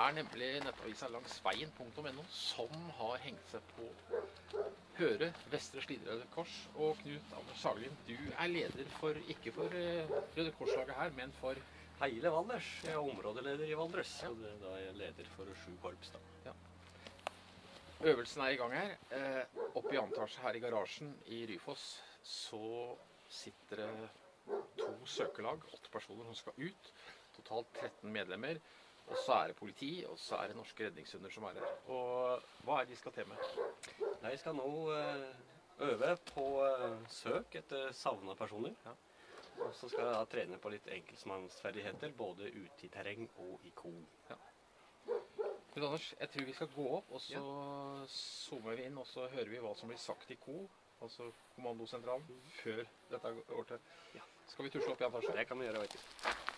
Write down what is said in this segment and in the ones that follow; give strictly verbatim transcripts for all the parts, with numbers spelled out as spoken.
er nemlig nettavisa langs veien punktum no som har hengt seg på Høre Vestre Slidre Røde Kors. Og Knut Anders Hagelin, du er leder for, ikke for uh, Røde Korslaget her, men for hele Valdres. Jeg er områdeleder i Valdres, ja. Og det, da er jeg leder for sju korps da. Ja. Øvelsen er i gang her. Eh, oppe i antasje her i garasjen i Ryfoss så sitter det to søkelag, åtte personer som skal ut. Totalt tretten medlemmer. Og så er det politi, og så er det norske redningshunder som er her. Og hva er det de skal til med? De skal nå uh, øve på uh, søk etter savnede personer. Ja. Og så skal jeg trene på litt enkeltmannsferdigheter, både ute i terreng og i ko. Ja. Men Anders, jeg tror vi skal gå opp, og så ja. zoomer vi inn, og så hører vi hva som blir sagt i ko, altså kommandosentralen, mm. før dette går til. Ja. Skal vi tusle opp i antasje? Det kan vi gjøre, vet du.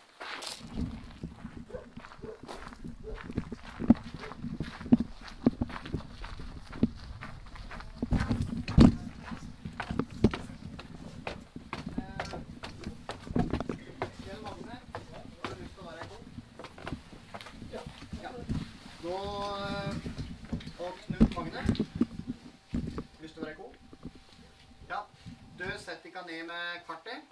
Og Knut Magne, lyst til å være god? Ja, du setter ikke ned med kvartet,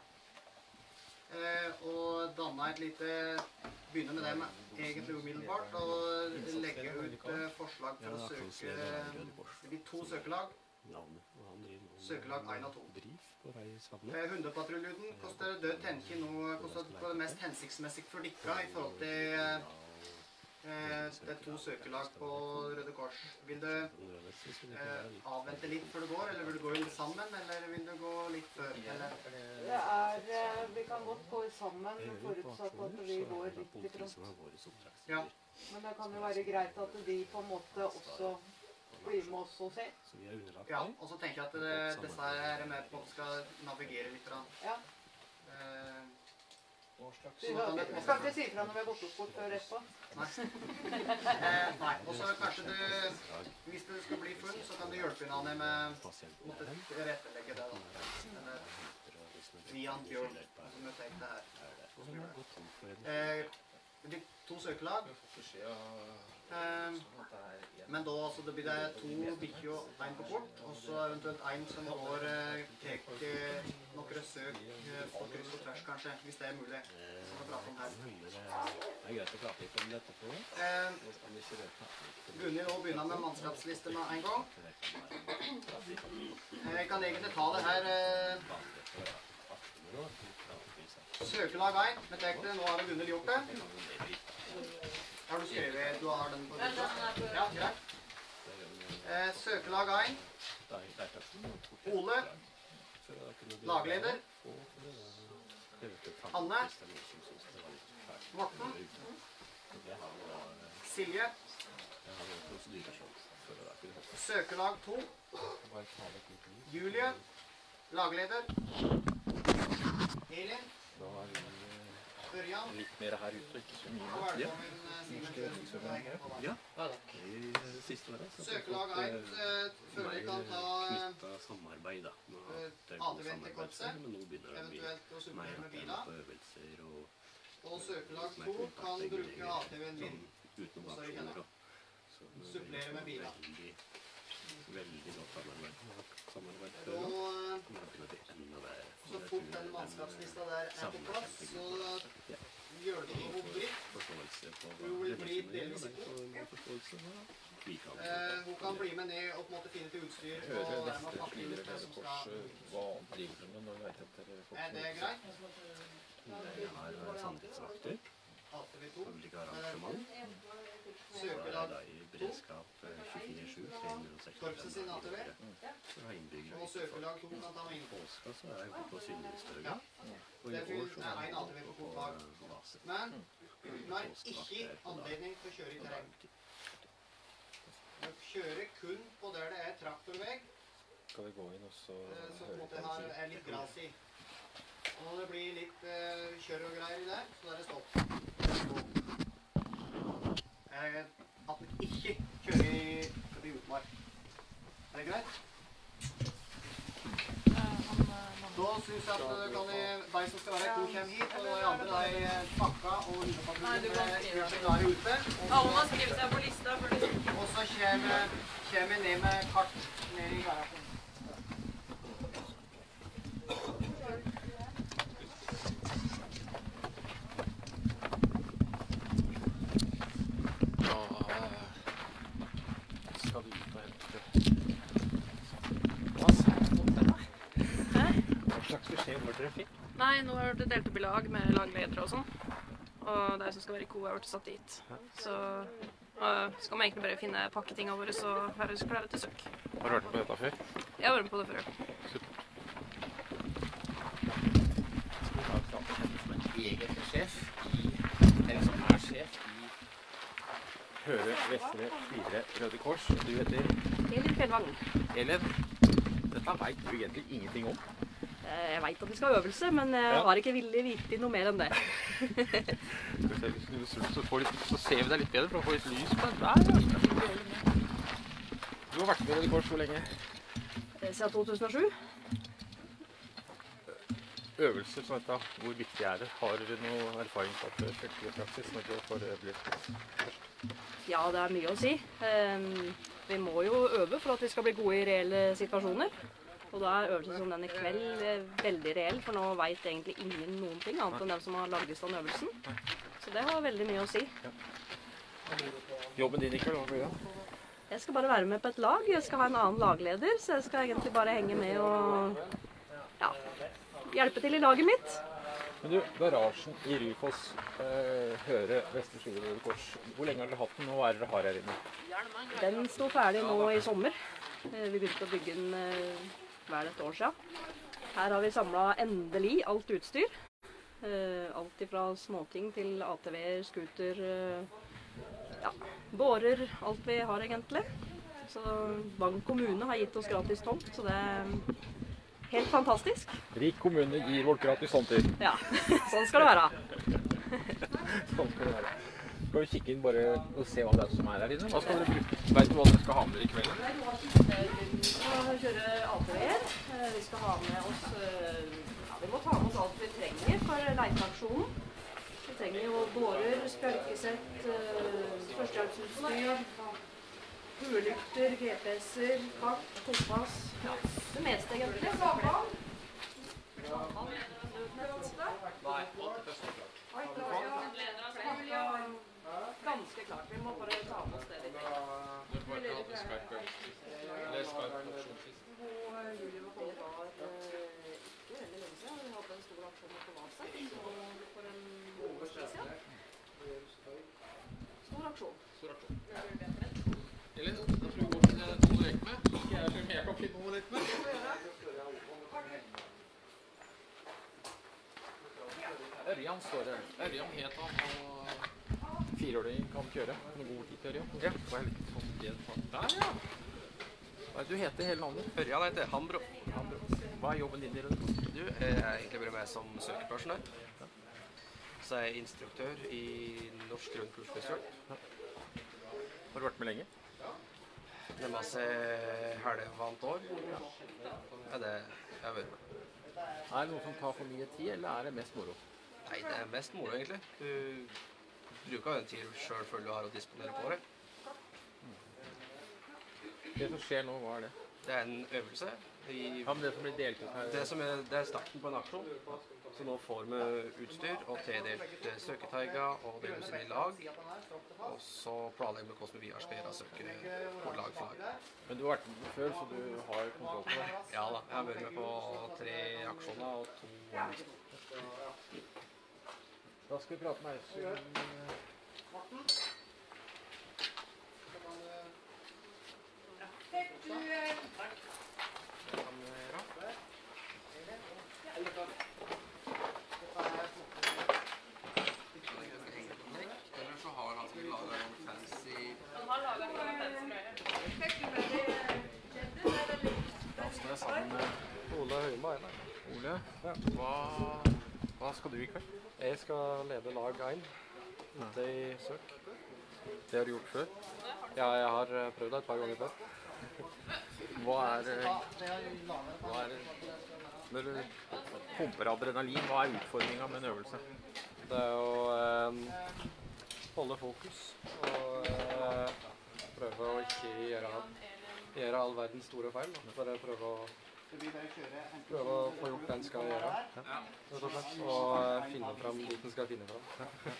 og danner et lite, begynner med dem egentlig umiddelbart, og legger ut forslag for å søke, det blir to søkelag, søkelag én og to. Hundepatruljen koster død tenke nå, koster på det mest hensiktsmessig for dykka i forhold til det er to søkelag på Røde Kors. Vil du eh, avvente litt før du går, eller vil du gå inn sammen, eller vil du gå litt før? Eller? Det er, vi kan godt gå sammen, forutsatt at vi går litt i front. Ja. Men det kan jo være greit at de på en måte også blir med oss og ser. Ja, og så tenker jeg at det, disse her med på skal navigere litt. Ja. Eh, Vi skal ikke si fra når vi har gått opp bort før etterpå. Nei. eh, nei, og så kanskje du, hvis det skal bli funn, så kan du hjelpe inn med måtte rettelegge det da. Eller Vian Bjørn, som jeg tenkte her. Eh, det blir to søkelag. Eh, men da altså, det blir det to bikkjer og en på kort, og så eventuelt en som går tek noen søk på kryss og tvers kanskje, hvis det er mulig. Som vi prater om her. Det er greit å prate litt om dette for meg. Eh, Gunni nå begynner med mannskapsliste med en gang. Eh, jeg kan egentlig ta det her. Eh, søkelag én, men tenk det, nå har det Gunni gjort det. Har du skrevet, du har den på det? Ja, greit. Eh, søkelag én. Ole. Lagleder. Anne. Morten. Silje. Søkelag to. Julie. Lagleder. Elin. Ørjan. Litt mer her ute, ikke så mye. Ja. Ja, i siste året. Søkelag én, føler jeg kan ta knyttet samarbeid da. A T V til korpset, men nå begynner det å bli eventuelt å supplere med mer biler. på øvelser og... Og søkelag to kan bruke A T V-en min, utenom så jeg kjenner. Supplere med biler. Veldig godt samarbeid. Samarbeid Da, før. så fort den mannskapslista der er på plass, så gjør det noe dritt. Hun vil bli delvis i god. Eh, hun kan bli med ned og på en måte finne til utstyr. Høre Og Vestre Slidre Røde Kors, hva driver du med når du vet etter er det greit? Jeg har sannhetsvakter. A T V to. Ulike arrangement. Søkelag Da i beredskap tjuefire sju, tre hundre og seksti. Korpset sin A T V. Og søkelag to kan ta med inn. Påska så er jeg ute på Sylvestøga. Ja. Og i Det år så er en A T V på kort lag. base. Men hun har ikke anledning til å kjøre i terreng. Hun kjører kun på der det er traktorveg, Skal vi gå inn og så eh, så på en måte har, er litt gras i. Og når det blir litt eh, kjør og greier i der, så er det stopp. Eh, at den ikke kjører i, i utmark. Er det greit? Da synes jeg at uh, kan de, de som skal være to kommer hit, og de andre de pakka og hundepatruljen gjør seg klare ute. Alle må skrive seg på lista. For det. Og så kommer, kommer jeg ned med kart ned i garasjen. Nei, nå har det delt opp i lag med lagledere og sånn. Og de som skal være i ko har vært satt dit. Så uh, skal vi egentlig bare finne pakketingene våre så være så klare til søk. Har du hørt på dette før? Jeg har vært med på det før. Supert. Som egen sjef i, eller som er sjef i Høre, Vestre, Slidre, Røde Kors. Du heter? Elin Fjellvang. Elin, dette vet du egentlig ingenting om. Jeg vet at vi skal ha øvelse, men jeg Ja. har ikke villig vite noe mer enn det. Skal vi se, hvis du snur, så, får litt, så ser vi deg litt bedre for å få litt lys på den der. Ja. Du har vært med i Røde Kors hvor lenge? Siden to tusen og sju. Øvelser som dette, hvor viktig er det? Har du noe erfaring på at det er i praksis når du får øve litt først? Ja, det er mye å si. Um, vi må jo øve for at vi skal bli gode i reelle situasjoner. Og da er øvelsen som den i kveld veldig reell, for nå vet egentlig ingen noen ting, annet enn dem som har laget i stand øvelsen. Så det har veldig mye å si. Ja. Jobben din i kveld, hva blir det? Jeg skal bare være med på et lag. Jeg skal ha en annen lagleder, så jeg skal egentlig bare henge med og ja, hjelpe til i laget mitt. Men du, garasjen i Ryfoss, eh, Høre, Vestre Slidre, Røde Kors. Hvor lenge har dere hatt den, og hva er det dere har her inne? Den sto ferdig nå i sommer. Vi begynte å bygge den eh, hver et år siden. Her har vi samlet endelig alt utstyr. Eh, alt fra småting til A T V-er, scooter, eh, ja, bårer, alt vi har egentlig. Så Vang kommune har gitt oss gratis tomt, så det er helt fantastisk. Rik kommune gir vårt gratis tomter. Ja, sånn skal det være. Sånn skal det være. Skal vi kikke inn bare og se hva det er som er her inne? Hva skal dere bruke? Vet du hva dere skal ha med i kveld? Vi skal kjøre A T V-er. Vi skal ha med oss, ja, vi må ta med oss alt vi trenger for leiteaksjonen. Vi trenger jo bårer, spjølkesett, førstehjelpsutstyr, huelykter, G P S-er, kart, kompass, ja, det meste egentlig. Ganske klart, vi må bare ta med oss det vi trenger. Eller skarp aksjonssist? God juli var på det var ikke veldig lenge siden. Vi hadde en stor aksjon på Vaset, så for en måned siden. Stor aksjon. Stor aksjon. Elin, da tror vi går til noe å leke med. Skal jeg se om jeg kan finne noe å leke med? Ørjan står her. Ørjan het han, og fireåringen kan kjøre. Noe god tid til Ørjan. Ja, det var litt sånn det. Der, ja. Hva er det du heter hele navnet? Ørjan heter Hambro. Hambro. Hva er jobben din i Røde Kors? Du er egentlig bare med som søkepersonell. Så er jeg instruktør i Norsk Grønn Kursfestival. Har du vært med lenge? Det med seg halvannet år. Ja, det jeg har vært med. Er det noe som tar for mye tid, eller er det mest moro? Nei, det er mest moro egentlig. Du bruker den tiden selv før du har å disponere på det. Det som skjer nå, hva er det? Det er en øvelse. I, Ja, men det som blir delt ut her... det, som er, det er starten på en aksjon. Så nå får vi utstyr og tildelt søketeiger og deles inn i lag. Og så planlegger vi hvordan vi skal gjøre søket på lag for lag. Men du har vært med før, så du har kontroll på det? Ja da, jeg har vært med på tre aksjoner og to øvelser. Da skal vi prate med Eidsund. Morten? Eller så har han skal lage en fancy... Han har laget en fancy Da står jeg sammen med Ole Høyma er der. Ole. Hva, hva skal du i kveld? Jeg skal lede lag én ute i søk. Det har du gjort før. Ja, jeg har eh, prøvd det et par ganger før. Hva er, eh, hva er Når du pumper adrenalin, hva er utfordringen med en øvelse? Det er å eh, holde fokus og eh, prøve å ikke gjøre, gjøre all verdens store feil. Da. Bare prøve å, prøve å få gjort det en skal gjøre, rett og slett. Og eh, finne frem dit en skal finne frem.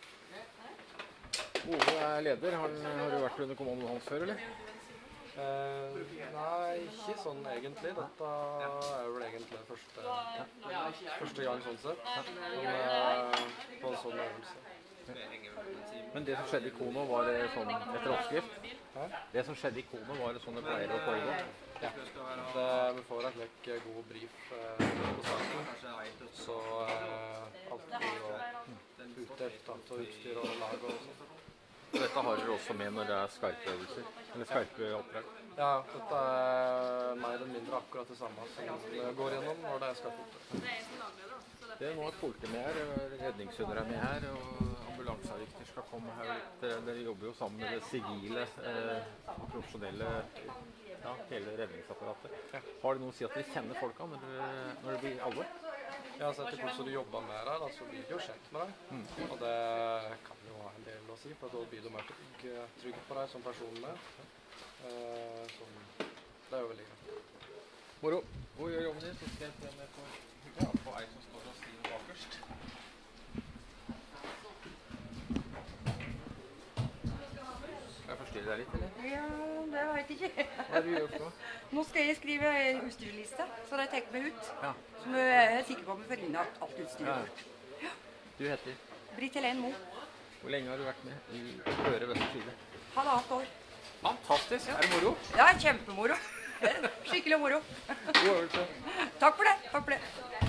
Ove er leder. Har, har du vært under kommandoen hans før, eller? Eh, nei, ikke sånn egentlig. Dette er vel egentlig første, første gang sånn sett. Men, eh, på en sånn øvelse. Men det som skjedde i Kono, var det sånn etter oppskrift? Hæ? Det som skjedde i Kono, var det sånn det pleier å foregå? Ja. Det, vi får et lekk god brief eh, på starten. Så eh, alt blir jo utdelt, alt og utstyr og lag og sånt. Og dette har dere også med når det er skarpe øvelser, eller skarpe oppdrag? Ja, dette er mer eller mindre akkurat det samme som vi går gjennom når det er skarpe oppdrag. Det er nå at politiet med her, redningshunder er med her, og ambulanseavgifter skal komme her. Dere, dere jobber jo sammen med det sivile, eh, profesjonelle, ja, hele redningsapparatet. Har det noe å si at dere kjenner folka når det, når det blir alvor? Ja, så etter hvert som du jobber med det, da, så blir du jo kjent med deg. Mm. Og det kan jo ha en del å si, for da blir du mer trygg, trygg på deg som person med. Eh, som, det er jo veldig greit. Moro. Hvor gjør jobben din? Så skal jeg se om jeg får hugga på ei som står og skriver bakerst. Skal jeg forstyrre deg litt, eller? Ja, det vet jeg ikke. Hva er det du gjør for noe? Nå skal jeg skrive utstyrsliste, så det tar meg ut. Ja. Så nå er jeg sikker på at vi får inn alt utstyret Ja. vårt. Du heter? Britt Helene Moe. Hvor lenge har du vært med i Øre Vestre Side? Halvannet år. Fantastisk! Er det moro? Ja, kjempemoro. Skikkelig moro. God øvelse. Takk for det. Takk for det.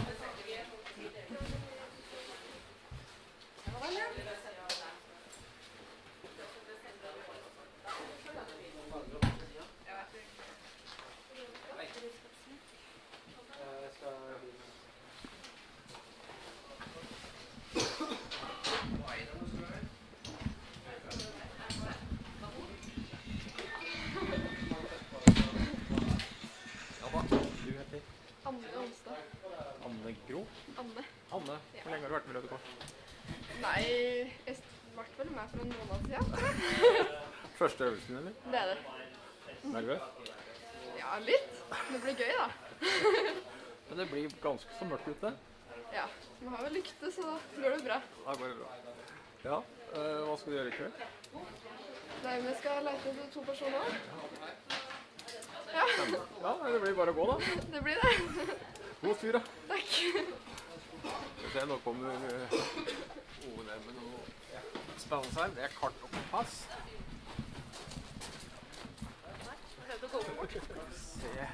Anne, hvor lenge har du vært med Røde Kors? Nei, jeg ble vel med for en måned siden. Første øvelsen, eller? Det er det. Nervøs? Ja, litt. Det blir gøy, da. Men det blir ganske så mørkt ute. Ja, vi har jo lykte, så da går det bra. Da går det bra. Ja, øh, hva skal du gjøre i kveld? Nei, vi skal lete etter to personer. Ja, Ja, det blir bare å gå, da. det blir det. God tur, da. Takk. Skal vi se, nå kommer øh, Ove ned med noe spennende her. Det er kart og kompass. Skal vi se.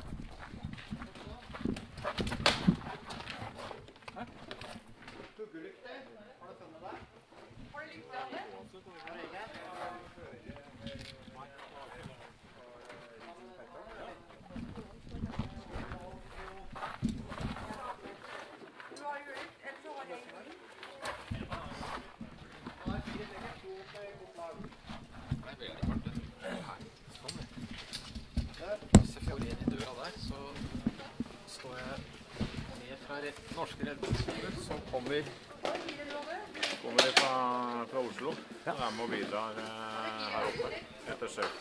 Norske redningshunder som kommer, kommer fra, fra Oslo. Ja. Og er med og bidrar eh, her oppe etter søk.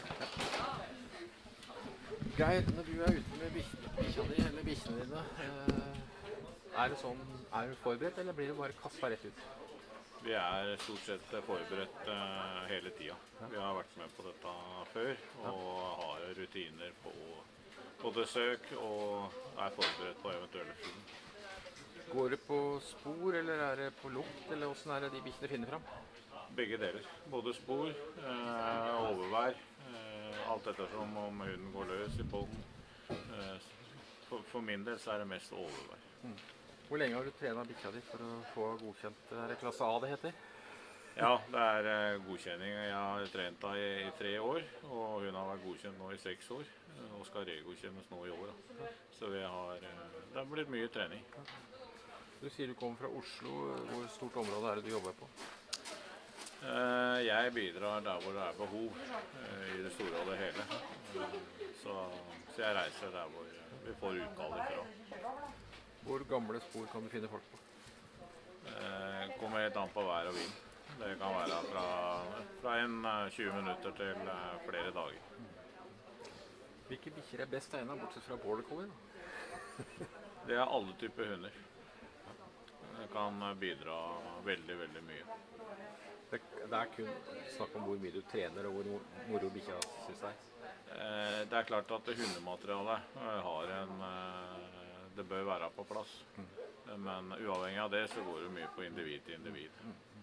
Geir, når du er ute med bikkja di eller bikkjene dine, eh, er det sånn, er du forberedt, eller blir det bare kastet rett ut? Vi er stort sett forberedt eh, hele tida. Vi har vært med på dette før og har rutiner på, på besøk og er forberedt på eventuelle funn. Går det på spor, eller er det på lukt, eller hvordan er det de bikkjene finner fram? Begge deler. Både spor, eh, overvær, eh, alt ettersom om hunden går løs i poden. Eh, for, for min del så er det mest overvær. Mm. Hvor lenge har du trenet bikkja di for å få godkjent? Er det klasse A det heter? Ja, det er eh, godkjenning. Jeg har trent henne i, i tre år, og hun har vært godkjent nå i seks år, og skal regodkjennes nå i år. Da. Så vi har, eh, det har blitt mye trening. Du sier du kommer fra Oslo. Hvor stort område er det du jobber på? Eh, jeg bidrar der hvor det er behov, eh, i det store og det hele. Eh, så, så jeg reiser der hvor vi får utkaller fra. Hvor gamle spor kan du finne folk på? Det kommer helt an på vær og vind. Det kan være fra, fra en eh, tjue minutter til eh, flere dager. Hvilke bikkjer er best egnet, bortsett fra border collie? Da? Det er alle typer hunder. Det kan bidra veldig, veldig mye. Det, det er kun snakk om hvor mye du trener og hvor moro bikkja synes det er. Eh, Det er klart at hundematerialet eh, har en eh, Det bør være på plass. Men uavhengig av det så går det mye på individ til individ.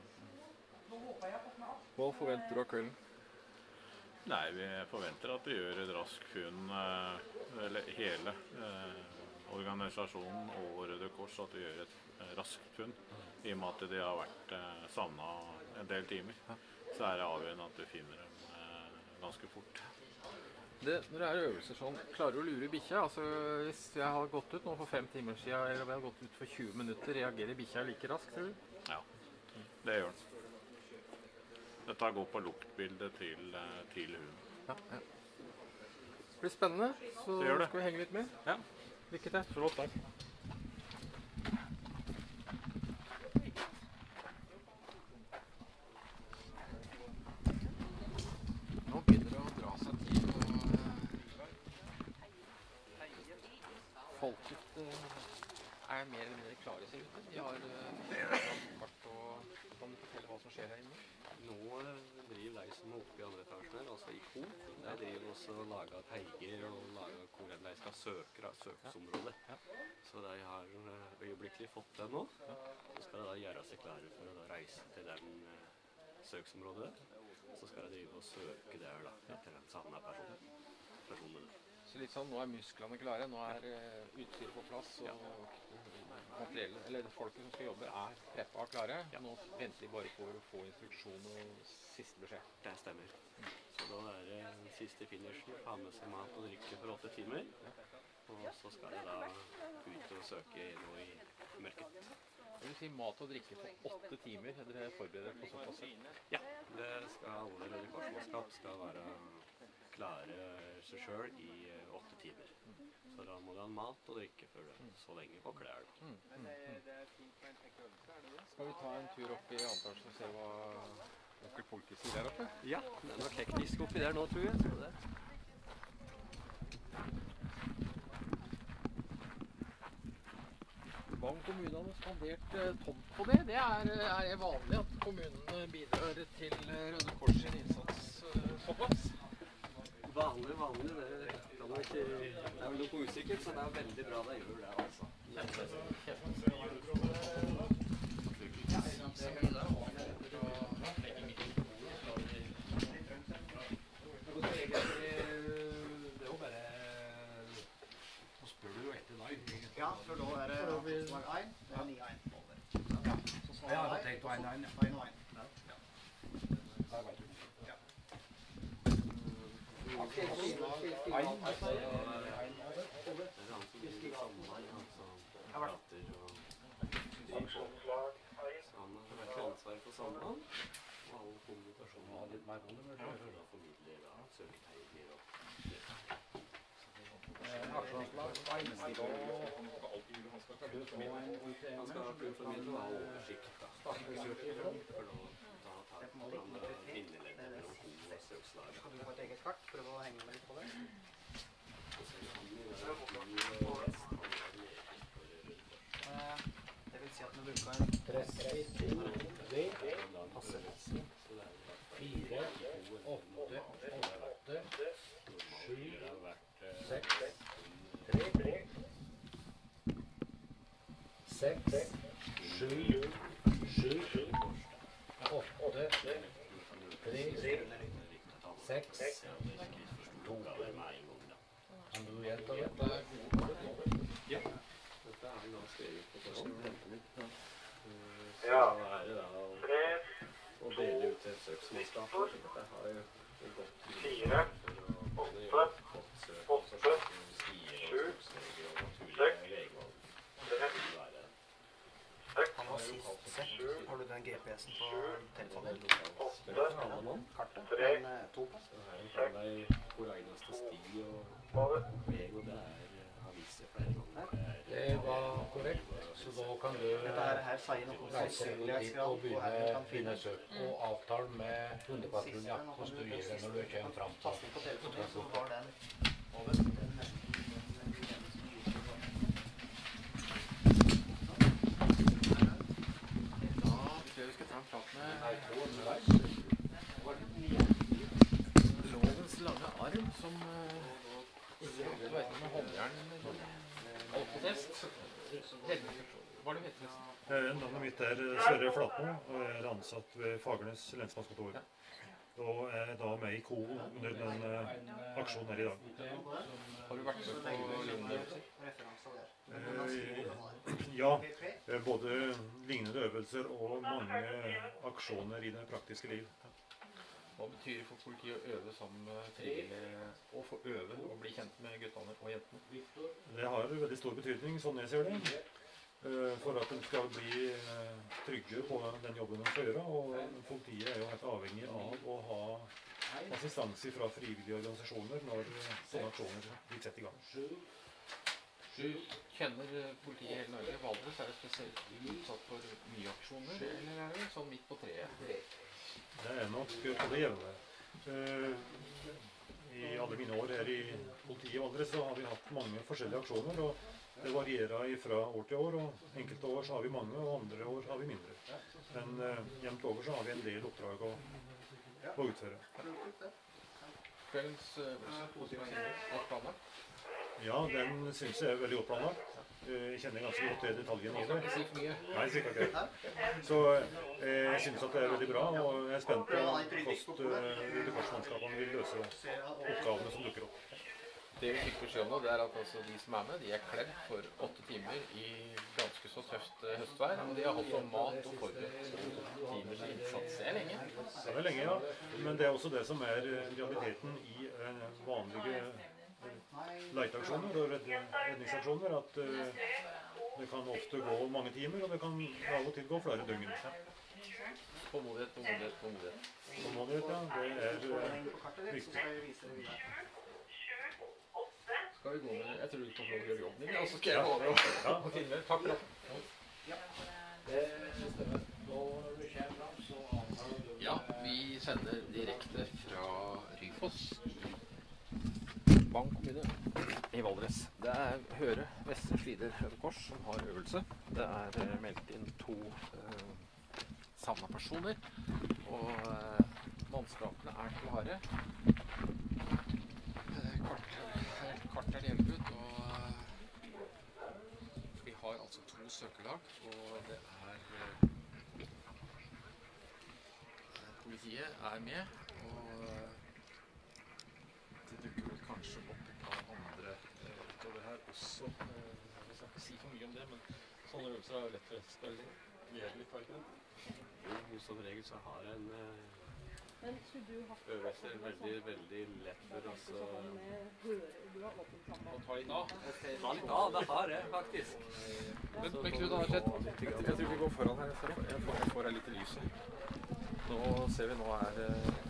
Hva forventer du av kvelden? Nei, vi forventer at de gjør et raskt funn, eh, eller hele eh, organisasjonen og Røde Kors, at de gjør et eh, raskt funn. I og med at de har vært eh, savnet en del timer, så er det avgjørende at du finner dem eh, ganske fort. Det, når det er øvelser sånn, klarer du å lure bikkja? Altså, hvis jeg har gått ut nå for fem timer siden, eller jeg har gått ut for tjue minutter, reagerer bikkja like raskt, tror du? Ja, det gjør den. Dette går på luktbildet til, eh, til hunden. Ja, ja. Det blir spennende, så Det gjør det. skal vi henge litt med. Ja. Lykke til. Flott, takk. Nå begynner det å dra seg til, og folket eh, er mer eller mindre klare, ser ut til. De har eh, vært på, kan du fortelle hva som skjer her inne? Nå eh, driver de som er oppe i andre etasjen her, altså i kor. De driver også og lager teiger og lager hvor de skal søke, da, søksområdet. Så de har eh, øyeblikkelig fått det nå. Så skal de da gjøre seg klare for å da reise til den eh, søksområdet. Så skal de drive og søke der da, etter den savna personen. personen. Så litt sånn, nå er musklene klare, nå er uh, utstyret på plass, og materiellet, eller folket som skal jobbe er preppa og klare. Ja. Nå venter de bare på å få instruksjon og siste beskjed. Det stemmer. Så da er det den siste finishen, ha med seg mat og drikke for åtte timer. Og så skal de da ut og søke nå i mørket. Det vil si mat og drikke for åtte timer, er dere forbereder på såpass? Ja, det skal alle Røde Kors-mannskap skal være klare seg selv i eh, åtte timer. Så da må du ha mat og drikke for det, så lenge på klær. Da. Mm, mm, mm. Skal vi ta en tur opp i Antarsen og se hva onkel Polke sier der oppe? Ja, det er noe teknisk oppi der nå, tror jeg. Så det. Vang kommune har spandert eh, tomt på det. Det er, er vanlig at kommunene bidrar til eh, Røde Kors sin innsats eh, såpass. Vanlig, vanlig, det kan man ikke, det er vel noe usikkert, så det er veldig bra de gjør det, altså. Ja, for da er det slag én, det er ni én over. Ja, så slag Ja, da tenkte du en én, én og én. Ja. Der vet du. Ja. Ansvar for samband, og all kommunikasjon og litt mer vondt, men det er formidler da, søketeiger og han skal formidle og ha oversikt da, for da ta tak på bindeleddet mellom ko og søkslag. Skal du få et eget kart, prøve å henge med litt på det? Det vil si at vi bruker en fire, åtte, åtte, sju, seks, tre, seks, sju, sju, åtte, tre, seks, to. Kan du gjenta det? Ja, dette er da skrevet på første. Så er det da å dele ut et søksmannskap. Dette har jo gått fire, åtte, åtte, sju, seks, Han var sist sett. Har du den G P S-en på telefonen? Kartet? Den to på? Så her er det hvor eneste sti og vei, og det er har vist seg flere ganger. Det var korrekt. Så da kan du Dette her, her sier noe om reise dit sannsynlighetsgrad og på her du begynne, kan finne. begynne søk. Og avtale med hundepatruljen hvordan du gjør det når du kommer fram til Tasten på telefonen, så har den. Da tror jeg vi skal ta en prat med lovens lange arm, som uh, ikke alltid vet med håndjern alkotest. Hva er det du heter? Eh, Navnet mitt er Sverre Flatmo, og jeg er ansatt ved Fagernes lensmannskontor. Og er da med i K O under den uh, aksjonen her i dag. Har du vært med på lignende øvelser? Eh, ja, eh, både lignende øvelser og mange aksjoner i det praktiske liv. Hva betyr det for politiet å øve sammen med frivillige, og få øve og bli kjent med guttene og jentene? Det har veldig stor betydning, sånn jeg ser det, eh, for at de skal bli eh, trygge på den jobben de skal gjøre. Og politiet er jo helt avhengig av å ha assistanse fra frivillige organisasjoner når sånne aksjoner blir sett i gang. Du kjenner politiet i hele Norge. Valdres er det spesielt utsatt for mye aksjoner, eller er det sånn midt på treet? Det er nok på det jevne. Uh, I alle mine år her i politiet i Valdres så har vi hatt mange forskjellige aksjoner, og det varierer fra år til år, og enkelte år så har vi mange, og andre år har vi mindre. Men uh, jevnt over så har vi en del oppdrag å, å utføre. Kveldens øvelse, hva planlagt? Ja, den synes jeg er veldig godt planlagt. Jeg kjenner ganske godt til detaljene i det. Ikke sikkert mye. Nei, sikkert ikke. Så jeg synes at det er veldig bra, og jeg er spent på hvordan Røde Kors-mannskapene vil løse oppgavene som dukker opp. Det vi fikk beskjed om nå, det er at altså, de som er med, de er kledd for åtte timer i ganske så tøft høstvær, og de har holdt om mat og forberedt to timers innsats. Det er lenge. Det er lenge, ja. Men det er også det som er realiteten i vanlige leiteaksjoner og redningsaksjoner, at uh, det kan ofte gå mange timer, og det kan av og til gå flere døgn. Tålmodighet, tålmodighet, tålmodighet. Tålmodighet, ja. Det er uh, viktig. Skal vi gå med? Jeg tror du kan få lov å gjøre jobben din, og så skal jeg holde og finne. Takk for det. Ja, vi sender direkte fra Ryfoss Bang kommune i Valdres. Det er Høre Vestre Slidre Røde Kors som har øvelse. Det er uh, meldt inn to uh, savna personer, og uh, mannskapene er klare. Uh, kart, uh, kart er delt ut, og uh, vi har altså to søkelag, og det er uh, politiet er med, og uh, det dukker vel kanskje opp et par andre uh, utover her også. Uh, vi skal ikke si for mye om det, men sånne øvelser er jo lett å spille gjøre litt, var ikke det? Jo, som regel så har en uh, Men skulle du hatt øvelser veldig, veldig lett for oss å Du har åpent sammen. Ta litt av. ta litt av, det har jeg faktisk. Men, men Knut Arnstedt, jeg, jeg tror vi går foran her, så jeg får, jeg får her litt lys. Nå ser vi, nå er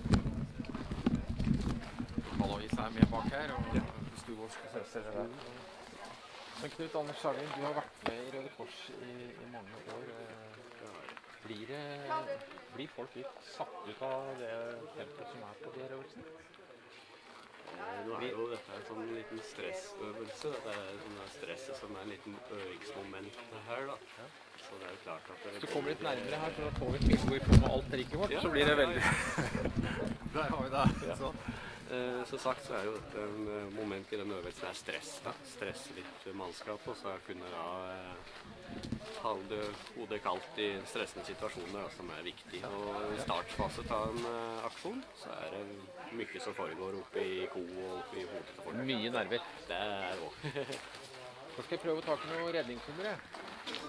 lokalavisen er med bak her, og hvis du går skal se det der. Men Knut Anders Sagen, du har vært med i Røde Kors i, i mange år. Blir, det, blir folk litt satt ut av det tempoet som er på de her øvelsene? Nå er jo dette en sånn liten stressøvelse. Dette er sånn stresset som er en liten øvingsmoment her, da. Så det er jo klart at det... Hvis du kommer litt nærmere her, så får vi et bilde hvor vi får med alt riket vårt, ja, så blir det veldig... Der har vi det. Ja. Så. Eh, så sagt så er jo dette en moment i den øvelsen er stress, da. Stresse litt mannskap, og så kunne da eh, holde hodet kaldt i stressende situasjoner, da, som er viktig. Og i startfase av en uh, aksjon, så er det mye som foregår oppe i ko og oppe i hodet til folk. Mye nerver. Det er også. Så skal jeg prøve å ta til noen redningshunder, jeg.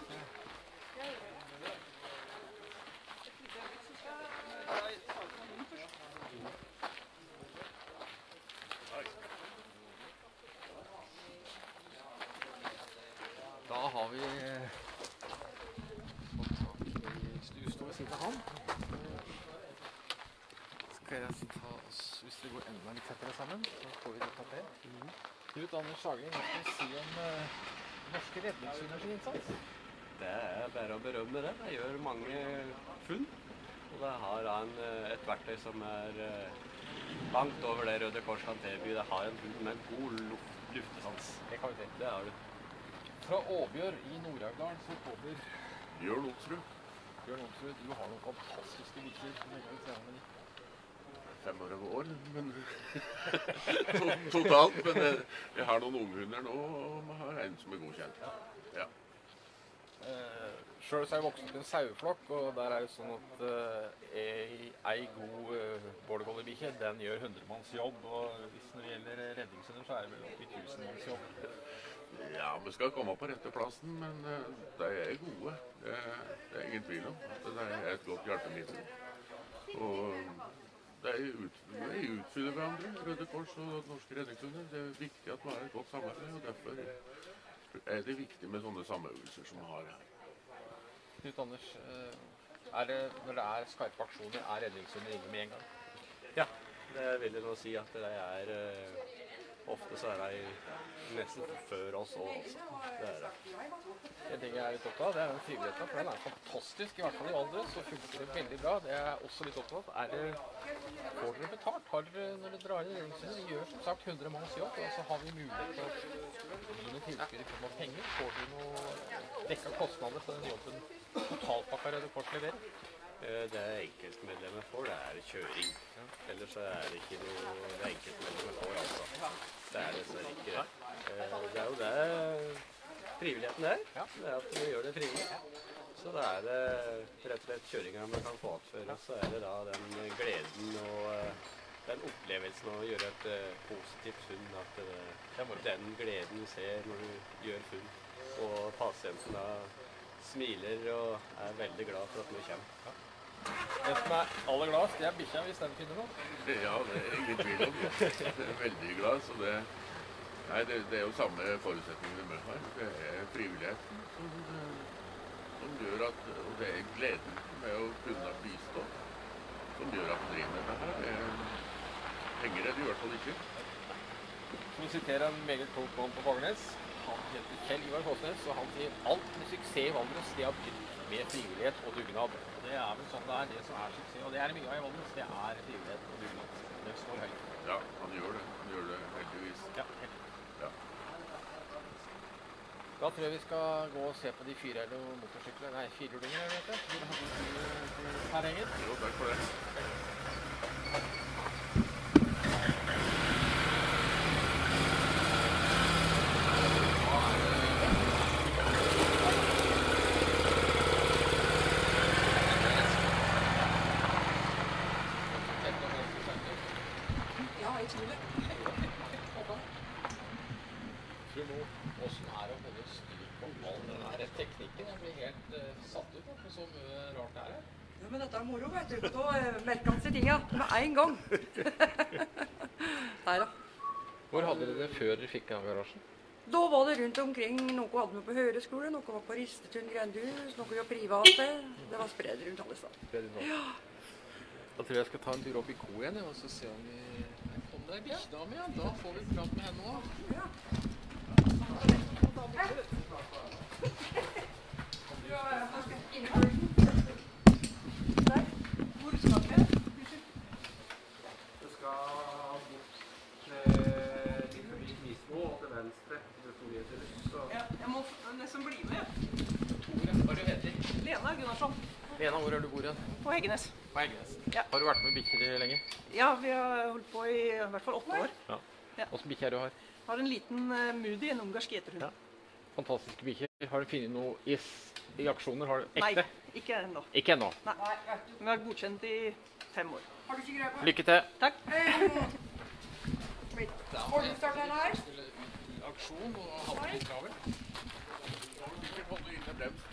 Da har vi fått tak i stuestå ved siden av han. Skal jeg ta oss, hvis det går enda litt tettere sammen, så får vi det tatt det. Knut Anders Sagen, hva skal vi si om uh, norske redningshunders innsats? det er bare å berømme det. Det gjør mange funn. Og det har en, et verktøy som er langt over det Røde Kors kan tilby. Det har en hund med god luft, luftesans. Det kan vi se. Det har du. Fra Åbjør i Nord-Aurdal så kommer Bjørn Olsrud. Bjørn Olsrud, du har noen fantastiske bikkjer. Hvor lenge har du trenet med de? femogfyrre år, men totalt. Men jeg, jeg har noen unghunder nå, og jeg har en som er godkjent. Ja. Eh, Selv så er jeg vokst opp i en saueflokk, og der er det sånn at eh, ei, ei god eh, border-collie-bikkje, den gjør hundremanns jobb, og hvis når det gjelder redningshunder, så er det vel opp i tusenmanns jobb. Ja, vi skal komme på rette plassen, men uh, de er gode. Det, det er ingen tvil om. Det er et godt hjelpemiddel. Og de, ut, de utfyller hverandre, Røde Kors og Norske Redningshunder. Det er viktig at vi har et godt samarbeid, og derfor er det viktig med sånne samøvelser som vi har her. Knut Anders, er det, når det er skarpe aksjoner, er redningshunder inne med en gang? Ja, det vil jeg nå si at det er ofte så er de nesten før oss også. Det er det. En ting jeg er litt opptatt av, det er den frivilligheten, for den er fantastisk, i hvert fall i Valdres, så funker det veldig bra. Det er jeg også litt opptatt av. Er det, får dere betalt? Har dere, når dere drar inn redningshunder, de gjør som sagt hundre manns jobb, og så har vi mulighet til å gi noen tilskudd i form av penger. Får dere noe dekket kostnader for den jobben totalpakka Røde Kors leverer? Det enkeltmedlemmer får, det er kjøring. Ellers er det ikke noe det enkeltmedlemmer får, altså. Det er dessverre ikke det. Det er jo det frivilligheten er. Det er at vi gjør det frivillig. Så det er rett og slett kjøringa man kan få atføre. Så er det da den gleden og den opplevelsen av å gjøre et positivt funn. At det, den gleden du ser når du gjør funn. Og pasienten da smiler og er veldig glad for at du kommer. Det som er aller gladest, det er bikkja hvis den finner noe. Ja, det er ingen tvil om det. Jeg er veldig glad, så det, nei, det, det er jo samme forutsetninger vi har. Det er frivilligheten som, som gjør at, og det er gleden med å kunne bistå, som gjør at vi driver med dette her. Det penger er det i hvert fall ikke. For å sitere en meget klok mann på Fagernes, han heter Kjell Ivar Fosnes, og han sier alt med suksess i Valdres, det har begynt med frivillighet og dugnad. Det er vel sånn det er, det som er suksess, og det er mye av i Valdres, det er frivillighet og dugnad. Det står høyt. Ja, han gjør det. Han gjør det heldigvis. Ja, heldigvis. Ja. Da tror jeg vi skal gå og se på de fire eller motorsykler, nei, firehjulinger, vet du. Vil du ha de her henger? Jo, takk for det. Men dette er moro, vet du. Da merker han seg tinga med en gang. Nei da. Hvor hadde dere det før dere fikk den garasjen? Da var det rundt omkring. Noe hadde vi på høyskole, noe var på Ristetun grendehus, noe var private. Det var spredd rundt alle steder. Ja. Da tror jeg jeg skal ta en tur opp i ko igjen, og så se om vi om det er bikkjedame, ja. Da får vi prat med henne også. Ja. Hvor skal vi? Du skal bort til litt forbi Knismo og til venstre. Ja, jeg må nesten bli med. Tore, hva er du heter? Lena Gunnarsson. Lena, hvor er du bor igjen? På Heggenes. På Heggenes. Ja. Har du vært med bikkjer lenge? Ja, vi har holdt på i, i hvert fall åtte år. Ja. Ja. Hvilken bikkje er du har? Har en liten uh, Moody, en ungarsk gjeterhund. Ja. Fantastiske bikkjer. Har du funnet noe i, i aksjoner? Har du ekte? Nei, ikke ennå. Ikke ennå. Nei, vi har godkjent i fem år. Har du ikke greie på? Lykke til. Takk. Har du startet den her? Skulle ut i aksjon og hadde litt travelt. Ikke holde inn med brems.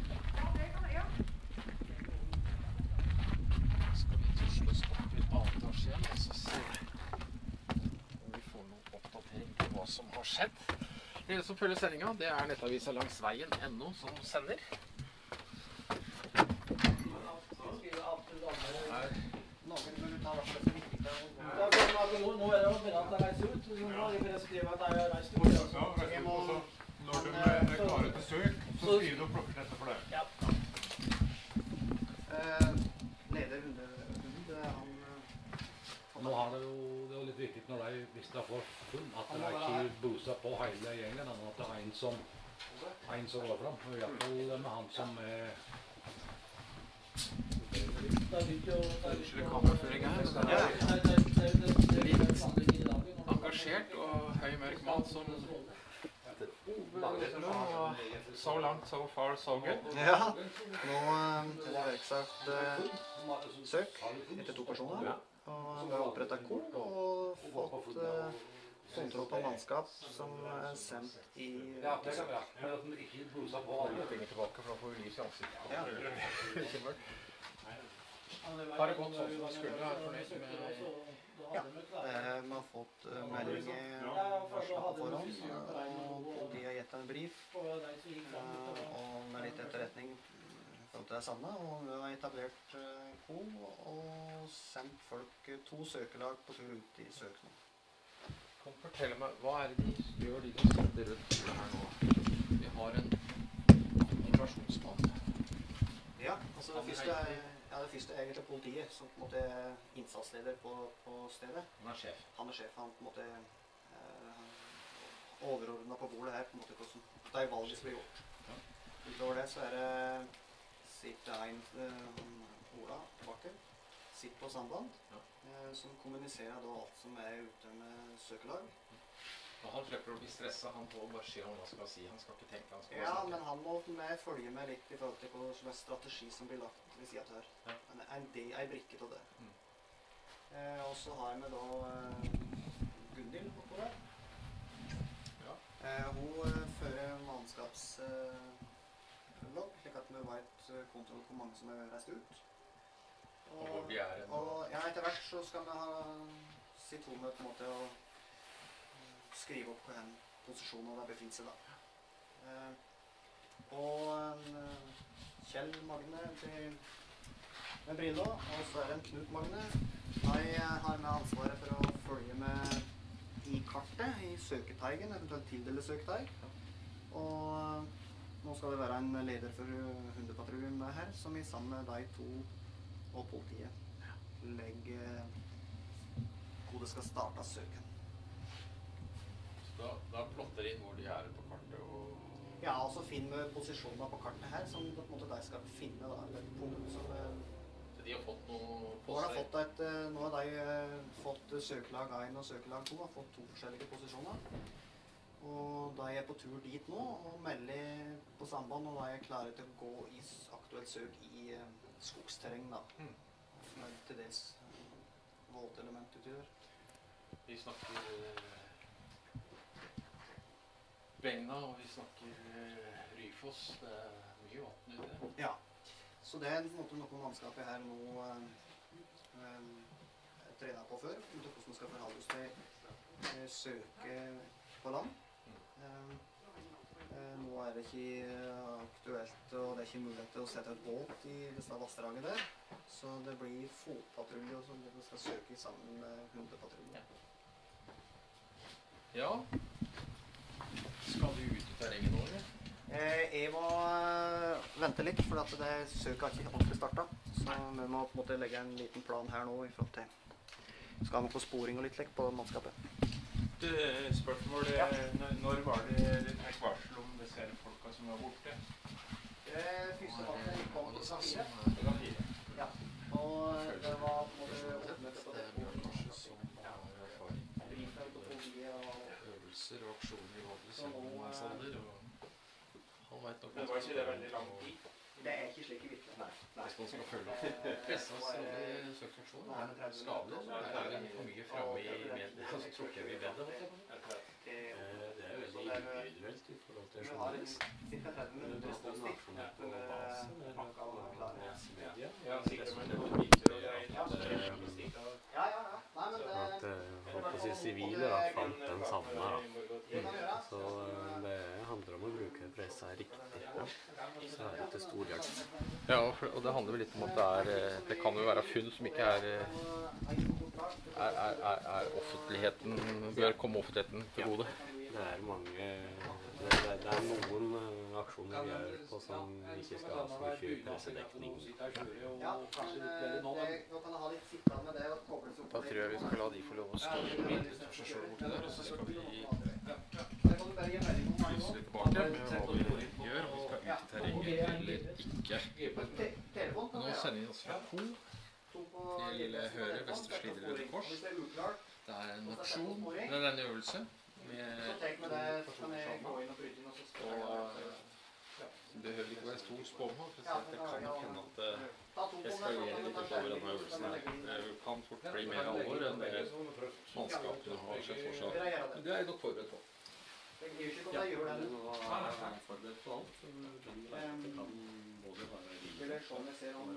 Skal vi tusle oss opp i annen etasje igjen, og så se om vi får noen oppdatering på hva som har skjedd. Det som følger sendinga, det er nettavisa langs veien ennå som sender. Nå er det jo bedre at det reiser ut. Nå har de bare skrevet at det er reist ut. Når de er klare til søk, så skriver du og plukker dette for det. Ja. Eh, leder Hunde, Hund, han... Nå har det jo, det er jo litt viktig når de, hvis de får hund, at de ikke buser på hele gjengen, men at det er en som, en som går frem. Og i hvert fall med han som er... Unnskyld kameraføring her, men det er litt engasjert og høy mørk mann som så langt, so far, so good. Ja, nå er det iverksatt eh, søk etter to personer. Og vi har opprettet kor og fått uh, kontroll på mannskap som er sendt i... Ja, det kan være. Men at den ikke buser på alle. Jeg penger tilbake, for da får vi lys i ansiktet. Ja. Har det gått sånn som det skulle? Er fornøyd med... Ja, eh, vi har fått uh, melding i varslet på forhånd, og politiet har gitt en brief, uh, og med litt etterretning til det samme, og vi har etablert uh, ko og sendt folk uh, to søkelag på tur ut i søk nå. Kan du fortelle meg, hva er det de gjør de som sitter rundt bordet her nå? Vi har en operasjonsmann. Ja, altså det første er, ja, det første er egentlig politiet, som på en måte er innsatsleder på, på stedet. Han er sjef. Han er sjef, han på en måte uh, overordnet på bordet her, på en måte hvordan det er valget som blir gjort. Ja. Utover det så er det sitter en uh, Ola Bakker, sitter på samband, ja. uh, som kommuniserer da alt som er ute med søkelag. Og han slipper å bli stresset, han får bare si om hva skal si, han skal ikke tenke, han skal Ja, snakke. Men han må med følge med litt i forhold til hva slags strategi som blir lagt ved siden av her. Ja. En, en, del, en brikke av det. Mm. Uh, og så har vi da uh, Gunhild oppå der. Ja. Uh, hun uh, fører mannskaps... Uh, logg, slik at vi vet kontroll hvor mange som er reist ut. Og, og hvor de er en... Og ja, etter hvert så skal vi ha sitt-to-møte på en måte og skrive opp hvor posisjonen der befinner seg da. Eh, og en uh, Kjell Magne til, med briller, og så er det en Knut Magne. Jeg har med ansvaret for å følge med i kartet, i søketeigen, eventuelt tildele søketeig. Og nå skal det være en leder for hundepatruljen med her, som i sammen med de to og politiet legger hvor det skal starte søken. Så da, da plotter de inn hvor de er på kartet og... Ja, og så finner vi posisjoner på kartet her, som på en måte de skal finne da, et punkt som... Så de har fått noe på seg? Nå har de fått, et, nå har de fått søkelag én og søkelag to, har fått to forskjellige posisjoner. Og da er jeg på tur dit nå, og melder på samband, og da er jeg klare til å gå i aktuelt søk i uh, skogsterreng da. Mm. Som er til dels uh, våtelement uti der. Vi snakker uh, Beina, og vi snakker uh, Ryfoss. Det er mye vann ute. Ja, så det er på en måte noe mannskapet her nå uh, uh, trener på før, hvordan vi skal forholde oss til uh, søke på land. Uh, uh, nå er det ikke uh, aktuelt, og det er ikke mulighet til å sette et båt i disse vassdraget der. Så det blir fotpatrulje som vi skal søke sammen med hundepatrulje. Ja. Skal du ut i terrenget nå, eller? Uh, jeg må uh, vente litt, for at det søket har ikke ordentlig startet. Så vi må på en måte legge en liten plan her nå i forhold til. Skal vi få sporing og litt lekk på mannskapet. Du, spørsmål, ja. Når var det dere fikk varsel om disse folka som var borte? Det første varsel kom klokka fire. Ja, og det var på en måte oppmøte på det. Bjørn Karse som har erfaring med øvelser og aksjoner i Valdres som Sander, og han vet nok... Men var ikke det veldig lang tid? Det er ikke slik i virkelig. Nei. Hvis man skal følge opp pressens rolle i søksaksjonen, er det skadelig, så er det for mye fremme i mediene, så tror ikke vi bedre. Det er jo veldig individuelt i forhold til journalist. Vi har ca. tretti minutter på nasjonalt på basen, eller media. Ja, sikkert, men det var viser og greier. Ja, ja, ja. Nei, men det... At, håper å si, sivile da, fant den savnet da. Så det handler om å bruke pressa riktig, ja. Så er det til stor jakt. Ja, og det handler vel litt om at det er, det kan jo være funn som ikke er, er, er, er offentligheten, bør komme offentligheten til gode. Det er mange Det, det, det er noen uh, aksjoner vi gjør på som ikke skal ha så mye pressedekning. Ja, men det, nå kan jeg ha litt sittende med det og koble seg opp. Da tror jeg vi skal la de få lov å stå i bilen for seg selv borti der, og så skal vi lyse litt tilbake med hva vi gjør, om vi skal ut i terrenget eller ikke. Nå sender vi oss fra Ko til Høre, Vestre Slidre Røde Kors. Det er en aksjon, det er en øvelse med og det behøver ikke være stor spåmål, for det kan nok hende at det eskalerer litt utover denne øvelsen her. Det kan fort bli mer alvor enn det mannskapene har sett for seg. Men det er jeg nok forberedt på. Det gir ikke at jeg gjør det. Ja, jeg er forberedt på alt. Det kan både være livet. Eller sånn jeg ser om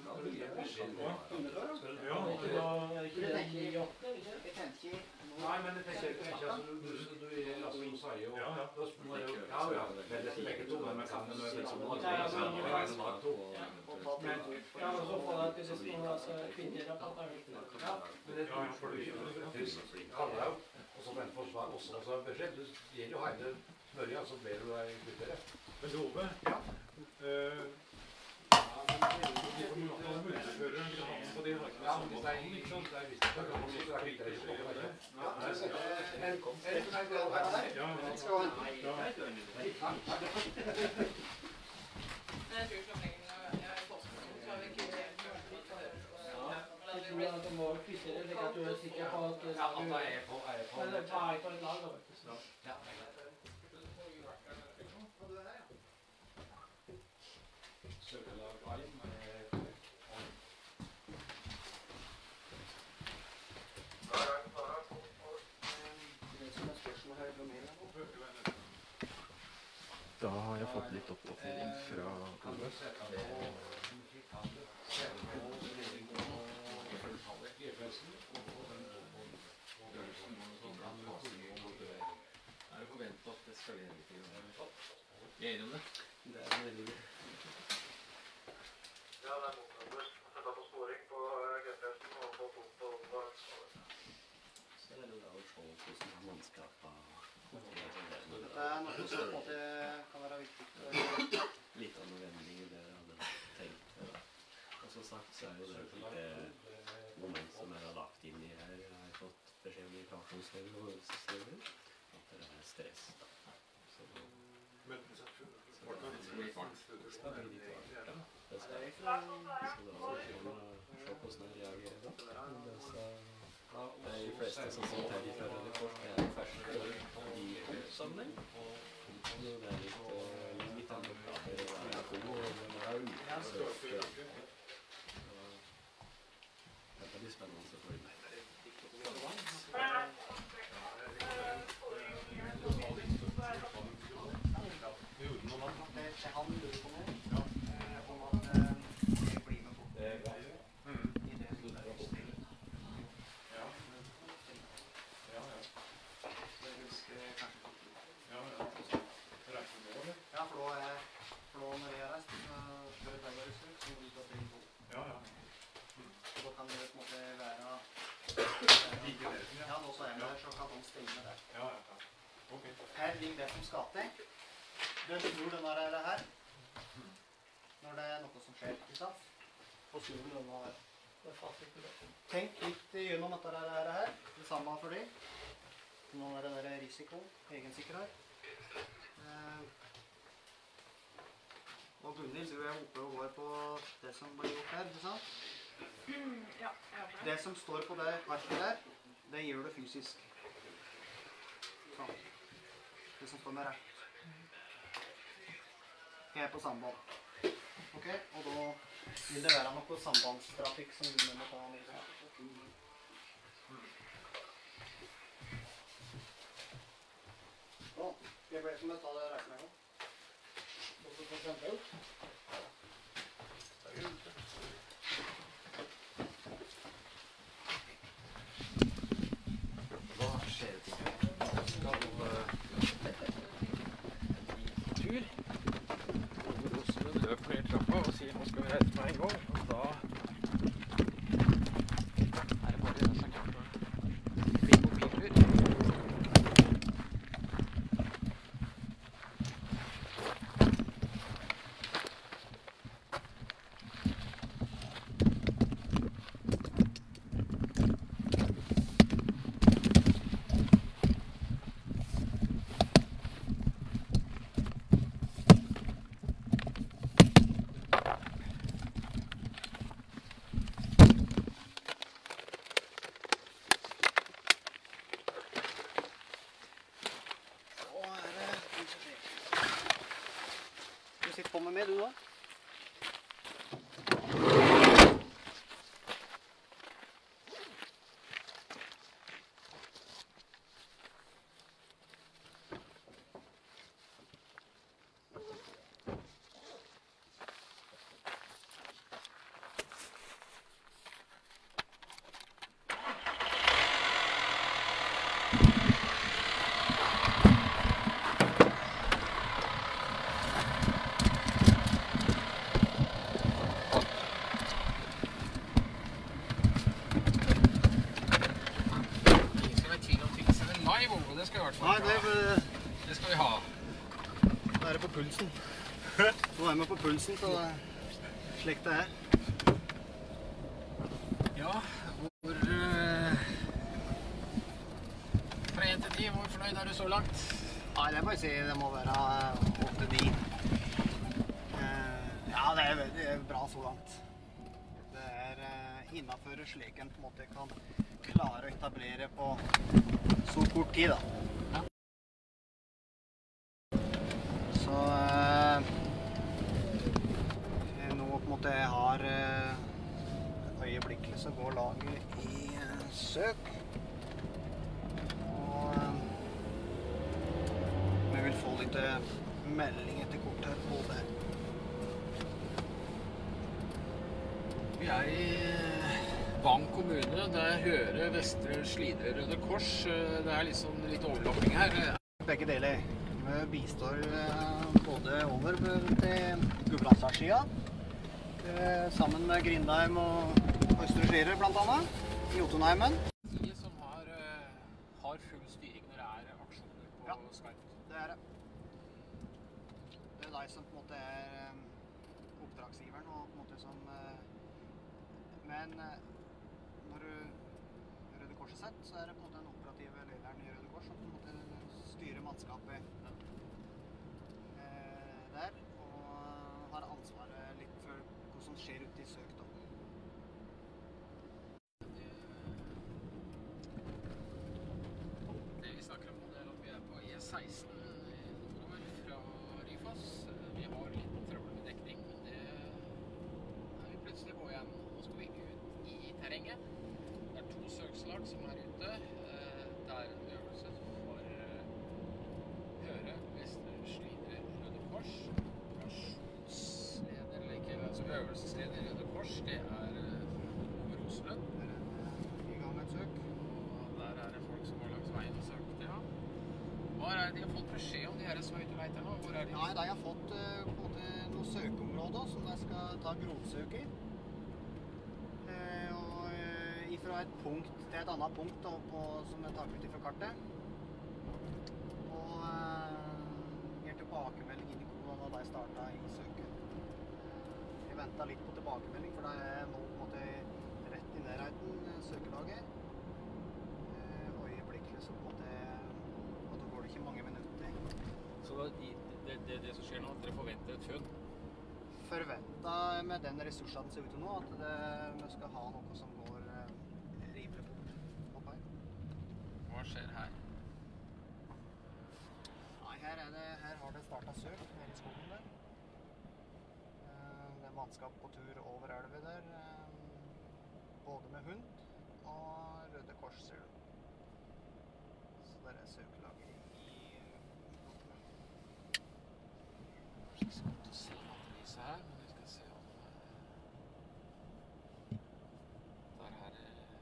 Nei, men jeg tenker ikke at du er altså som sier jo... Ja, ja, det er litt begge to, men vi kan det når det er sånn at det er sånn at det er sånn at det er Ja, men så får jeg til sist noen altså, kvinner opp at det er viktig. Ja, men det er for du ikke kaller deg opp, og så venter forsvar også, og så beskjed. Du gir jo hele smørja, så blir du deg kvitter det. Men Ove, ja. De multifører en grann på de hakene. Ja, men det er ikke sant, det er visst. Det kan man ikke, det er viktig å ikke på det. Ja, det er velkommen. Er det som er glad å være her? Ja, det skal være. Jeg tror som regel jeg er påstått, så har vi ikke helt gjort det. Jeg tror at du må kvitte det, slik at du er sikker på at Ja, at det er på et lag. Men det er på et lag, da, vet du. Ja, det er greit. Søkelag Arm er Da har jeg fått litt oppdatering fra Ove. Er det forventet at det skal være litt? Vi er enige om det? Det er veldig gøy. Ja, det er motsatt. Sette på sporing på G P S-en og få fot på opptak. Så er det da å se hvordan mannskapet Dette er noe som på en måte kan være viktig. Litt av noen vendinger det jeg hadde tenkt. Og som sagt så er jo det et moment som jeg har lagt inn i her. Jeg har fått beskjed om i kartonslever og øvelseslever at det er stress. Så det blir klart. Det skal jeg ikke. Så da kan man se hvordan jeg reagerer da. Det er de fleste som sitter her i Røde Kors, det er ferske i sammenheng. Det er litt, litt andre oppgaver, og det er to, og det er utesøk. Det blir spennende å følge med. Han lurer på noe, om at jeg blir med bort i det Ja. Ja, ja. Så jeg husker kanskje Ja, ja. Reiser nå, eller? Ja, for da er for da når jeg har reist, så før jeg var russere, så må du ta til to. Ja, ja. Så da kan det på en måte være Ja, nå så er jeg med der, så kan han stenge med det. Ja, ja. Ok. Her ligger det som skal til. Du snur denne her når det er noe som skjer, ikke sant? Og snur denne her. Tenk litt gjennom dette her, det samme for deg. Nå er det der risiko, egensikkerhet. Eh, og Gunnhild, du er oppe og går på det som blir gjort her, ikke sant? Ja, jeg er Det som står på det arket der, det gjør det fysisk. Sånn. Det som står med rett. Jeg er på samband. Ok, og da vil det være noe sambandstrafikk som du må ta med seg. Sånn, skal jeg bli som jeg tar det reisen her nå? Og så får jeg ut. Hva skjer det til? Skal tur. Løper ned trappa og sier nå skal vi reise med en gang, og da er det bare det som kan bli mobiltur. du sitte på med meg, du da? Det skal i hvert fall Nei, det, det skal vi ha. Da er det på pulsen. Nå er vi på pulsen, så det er slik det er. Ja, hvor uh, fra en til ti, hvor fornøyd er du så langt? Nei, det må jeg si, det må være åtte ni. Uh, ja, det er veldig bra så langt. Det er uh, innenfor slik en på en måte kan klare å etablere på så kort tid da. Ja. Så eh, nå på en måte jeg har eh, øyeblikkelig så går laget i eh, søk. Og eh, vi vil få litt eh, melding etter kort her på det. Vi er i Vang kommune, der hører Vestre Slidre Røde Kors. Det er liksom litt overlapping her. Begge deler. Vi bistår både over til Gudbrandsdalssida, sammen med Grindheim og Østre Slidre blant annet, i Jotunheimen. De som har, har full styring når det er aksjoner på ja, Skype. Det er det. Det er de som på en måte er oppdragsgiveren og på en måte som... Men når Røde Kors er sett, så er det på en måte den operative lederen i Røde Kors som på en måte styrer mannskapet eh, der, og har ansvaret litt for hva som skjer ute i søk da. Det vi snakker om nå, det er at vi er på E seksten nordover fra Ryfoss. Vi har litt trøbbel med dekning, men det er vi plutselig på igjen. Nå skal vi ut i terrenget. Det er to søkslag som er ute. Det er en øvelse for Høre Vestre Slidre Røde Kors. Operasjonsleder, eller ikke, altså øvelsesleder i Røde Kors, det er Ove Roselund. I gang med et søk. Og der er det folk som har langs veien og søkt, ja. Hva er det de har fått beskjed om, de her som er ute og leiter nå? Hvor er de? Nei, de har fått på en måte noen søkeområder som de skal ta grovsøk i. Fra et punkt til et annet punkt da, på, som er tatt ut fra kartet. Og eh, gir tilbakemelding inn i koden da de startet i søket. Vi ventet litt på tilbakemelding, for det er nå på en måte rett i nærheten søkelaget. Eh, og øyeblikkelig så på en måte, og da går det ikke mange minutter. Så det, det, det, det som skjer nå, at dere forventer et funn? Forventet med den ressursen ser ut til nå, at det, vi skal ha noe som går Hva skjer her? Nei, her, er det, her har det startet søk her i skogen der. Det er mannskap på tur over elven der, både med hund og Røde Kors, ser du. Så der er søkelaget i Det er ikke så godt å se matlyset her, men vi skal se om der her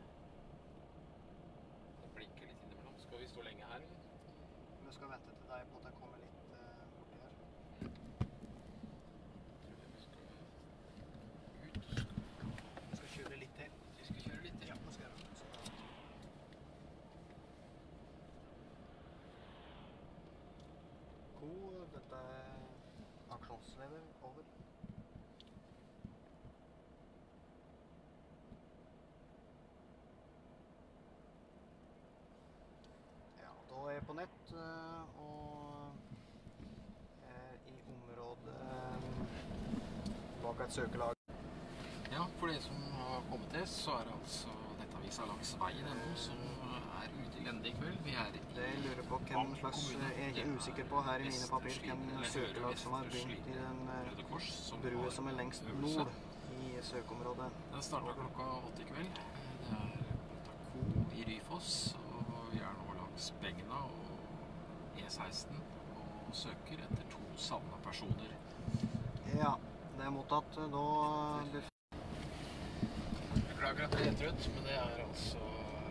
Skal vi stå lenge her? Vi skal vente til deg på at jeg kommer litt uh, borti her. Jeg tror vi skal ut. Vi skal kjøre litt til. Vi skal kjøre litt til? Ja, det skal jeg gjøre. God, dette er aksjonsleder, over. Da er jeg på nett og er i området bak et søkelag. Ja, for det som har kommet til, så er det altså dette Nettavisa langs veien ennå, som er ute i lende i kveld. Vi er i Det jeg lurer på hvem slags, jeg er ikke usikker på her i mine papir, hvem søkelag som har begynt i den eh, brua som er lengst nord i søkeområdet. Den startet klokka åtte i kveld. Det er Ko i Ryfoss, og vi er nå langs Begna og E seksten og søker etter to savna personer. Ja, det er mottatt. Da Beklager at det er trøtt, men det er altså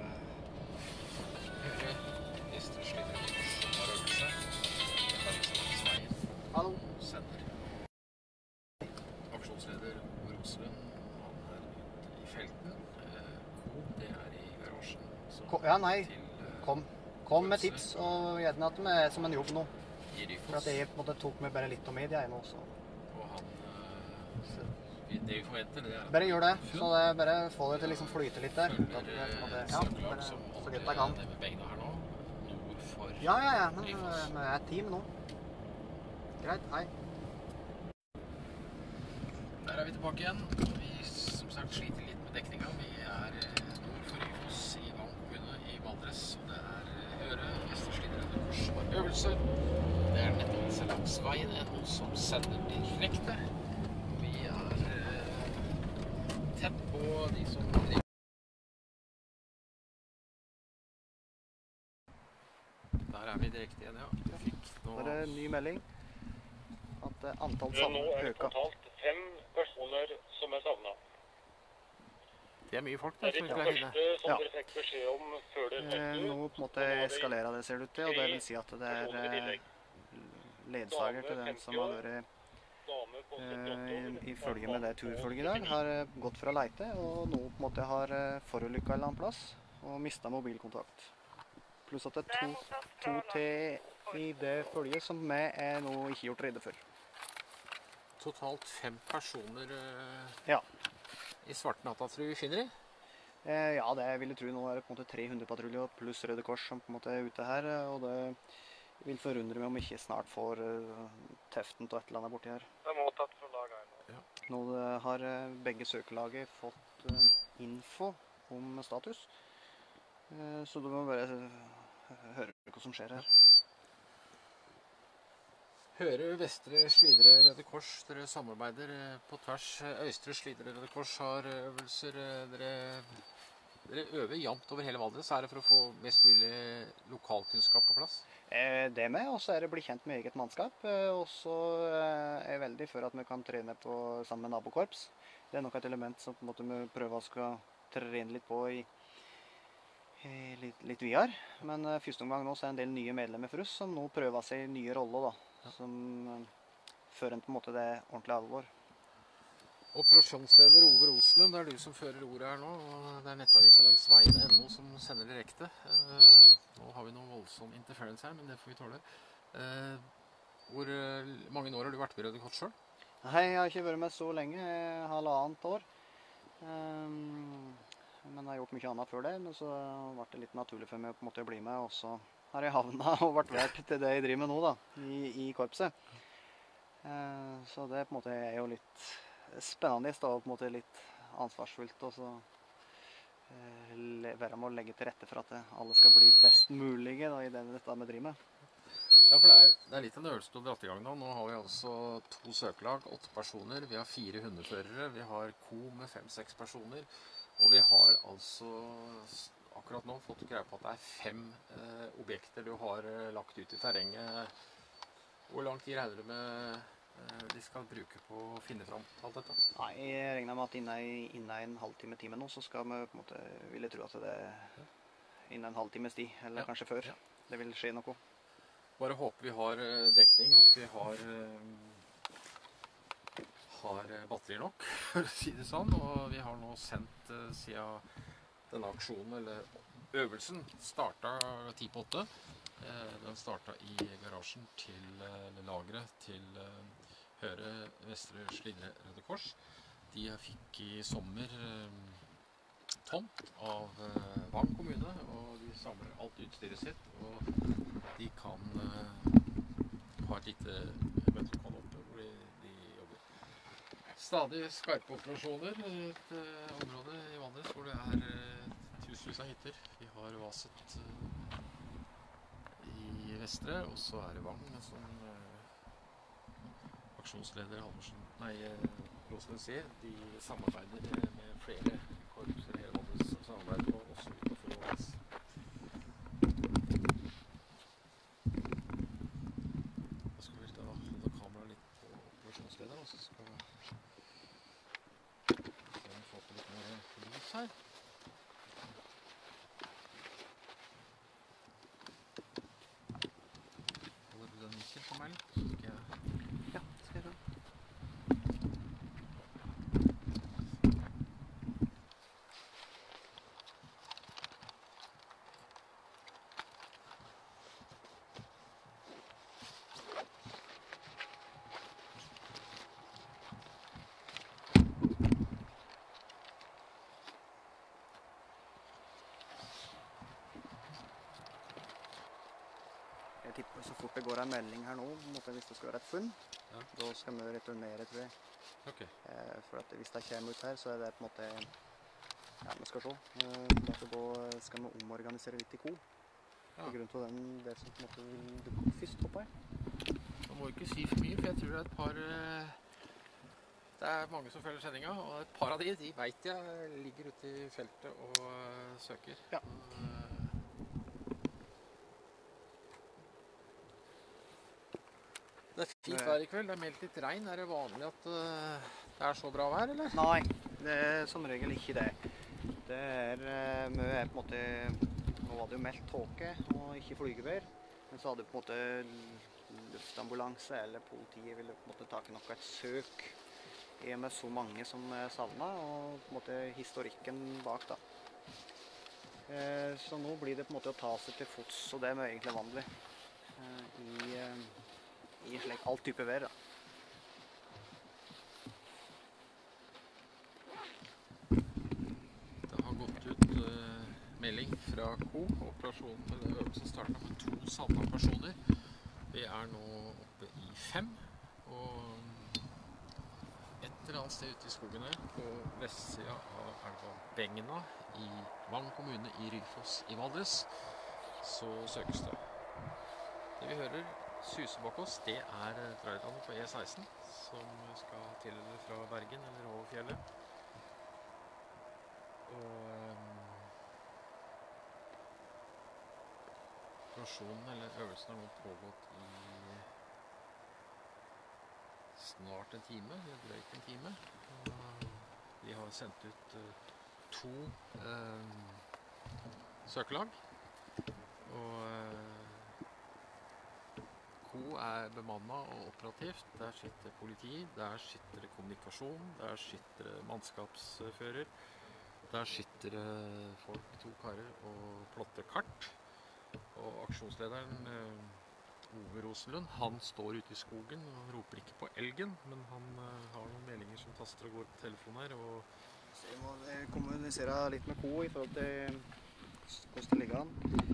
Høre Ester Slidre som har øvelse. Nettavisa langs veien. Hallo. Sender. Aksjonsleder Roslund, han er ute i felten. Ko, det er i garasjen. Ko, ja, nei. Kom. Kom med tips, og gjerne at det er som en jobb nå. I Ryfoss. For at jeg på en måte tok meg bare litt om media jeg nå, så. Og han Det vi forventer, det er Bare gjør det, så det er bare få det til å liksom flyte litt der. Følger At det, at det, et ja, søkelag bare som så godt jeg kan. holder det med Begna her nå, nord for Ja, ja, ja, men Ryfoss. men jeg er et team nå. Greit, hei. Der er vi tilbake igjen. Vi som sagt sliter litt med dekninga. Vi er eh, nord for Ryfoss i Vang kommune i Valdres. Og det er eh, Høre, Ester Slidre Røde Kors som har øvelse. Det er Nettavisa langs veien, noe som sender direkte. Vi er eh, tett på de som driver. Der er vi direkte igjen, ja. Du fikk nå... Så er det en ny melding. At eh, antall Nå savnet er det øker. totalt fem personer som er savna. Det er mye folk, Det det. er de to første som dere fikk beskjed om før dere Eh, sendte nå på en måte eskalerer det, ser det ut til, og det vil si at det er eh, ledsager til den som har vært eh, i, i følge med det turfølget i dag, har eh, gått for å leite, og nå på en måte har eh, forulykket en eller annen plass, og mistet mobilkontakt. Pluss at det er to, to til i det følget som vi er nå ikke gjort redde for. Totalt fem personer eh, Ja. i svarte natta, tror vi finner i. Eh, ja, det vil jeg tro. Nå er det på en måte tre hundepatruljer pluss Røde Kors som på en måte er ute her, eh, og det vil forundre meg om vi ikke snart får uh, teften til et eller annet borti her. Det er mottatt fra lag én. Ja. Nå det har eh, begge søkelaget fått eh, info om status, eh, så du må bare eh, høre hva som skjer her. Høre Vestre Slidre Røde Kors, dere samarbeider eh, på tvers. Østre Slidre Røde Kors har øvelser. eh, Dere, dere øver jevnt over hele Valdres. Er det for å få mest mulig lokalkunnskap på plass? Eh, det med, og så er det bli kjent med eget mannskap, eh, og så eh, er jeg veldig for at vi kan trene på, sammen med nabokorps. Det er nok et element som på en måte vi prøver å skal trene litt på i, i litt, litt videre. Men eh, første omgang nå så er det en del nye medlemmer for oss som nå prøver seg i nye roller da. Ja. Som uh, fører en på en måte det ordentlig alvor. Operasjonsleder Ove Roslund, det er du som fører ordet her nå, og det er Nettavisa langs veien ennå som sender direkte. Uh, nå har vi noe voldsom interference her, men det får vi tåle. Uh, hvor uh, mange år har du vært med Røde Kors selv? Nei, jeg har ikke vært med så lenge, halvannet år. Um, men jeg har gjort mye annet før det, men så ble det litt naturlig for meg på en måte å bli med, og så har jeg havnet og vært vært til det jeg driver med nå da, i, i korpset. Eh, så det på en måte er jo litt spennende, da, og på en måte litt ansvarsfullt, og så eh, være med å legge til rette for at det, alle skal bli best mulige da, i det dette vi driver med. Ja, for det er, det er litt en øvelse du har dratt i gang nå. Nå har vi altså to søkelag, åtte personer, vi har fire hundeførere, vi har ko med fem-seks personer, og vi har altså akkurat nå fått greie på at det er fem eh, objekter du har eh, lagt ut i terrenget. Hvor lang tid regner du med eh, de skal bruke på å finne fram alt dette? Nei, jeg regner med at innen, innen en halvtime time nå, så skal vi på en måte, vil jeg tro at det er innen en halvtimes tid, eller ja. Kanskje før. Ja. Det vil skje noe. Bare håper vi har eh, dekning, og at vi har, eh, har batterier nok, for å si det sånn. Og vi har nå sendt eh, siden denne aksjonen, eller øvelsen, startet ti på åtte. Den startet i garasjen til lagret til Høre Vestre Slidre Røde Kors. De fikk i sommer tomt av Vang kommune, og de samler alt utstyret sitt, og de kan ha et lite møtelokal oppe hvor de, de jobber. Stadig skarpe operasjoner i et uh, område i Valdres hvor det er uh, tusenvis av hytter. Vi har Vaset uh, i Vestre, og så er det Vang som uh, aksjonsleder Halvorsen, nei, uh, Roslund sier. De samarbeider med flere korpser i hele Valdres, samarbeider og også utenfor Valdres. Da skal vi da holde kameraet litt på operasjonslederen, og så skal vi få på litt mer lys her. Holder du den mikken på meg litt? Så skal jeg... Ja, det skal jeg gjøre. Jeg tipper så fort det går en melding her nå, på en måte, hvis det skal være et funn, Ja. da skal vi returnere, tror jeg. Ok. Eh, for at hvis det kommer ut her, så er det på en måte, ja, vi skal se. Eh, derfor da skal vi omorganisere litt i ko. Ja. På grunn av den, det som på en måte vil dukke opp først opp her. Man må ikke si for mye, for jeg tror det er et par... eh, Det er mange som følger sendinga, og et par av de, de vet jeg ligger ute i feltet og eh, søker. Ja. Eh, Det er fint vær i kveld, det er meldt litt regn. Er det vanlig at uh, det er så bra vær, eller? Nei, det er som regel ikke det. Det er uh, mye er på en måte, nå var det jo meldt tåke og ikke flygevær, men så hadde på en måte luftambulanse eller politiet ville på en måte ta nok et søk i med så mange som er savnet, og på en måte historikken bak da. Uh, så nå blir det på en måte å ta seg til fots, og det er jo egentlig vanlig uh, i... Uh, i slik all type vær da. Det har gått ut uh, melding fra Ko. Operasjonen eller øvelsen startet med to savnede personer. Vi er nå oppe i fem, og et eller annet sted ute i skogen her, på vestsida av elva Begna i Vang kommune i Ryfoss i Valdres, så søkes det. Det vi hører suse bak oss, det er trailerne på E seksten som skal til eller fra Bergen eller over fjellet. Og um, operasjonen eller øvelsen har nå pågått i snart en time, eller drøyt en time. Og vi har sendt ut uh, to uh, søkelag, og uh, Ko er bemannet og operativt. Der sitter politi, der sitter det kommunikasjon, der sitter det mannskapsfører, der sitter det folk, to karer, og plotter kart. Og aksjonslederen, Ove Rosenlund, han står ute i skogen og roper ikke på elgen, men han har noen meldinger som taster og går på telefonen her. Og så jeg må kommunisere litt med Ko i forhold til hvordan det ligger an.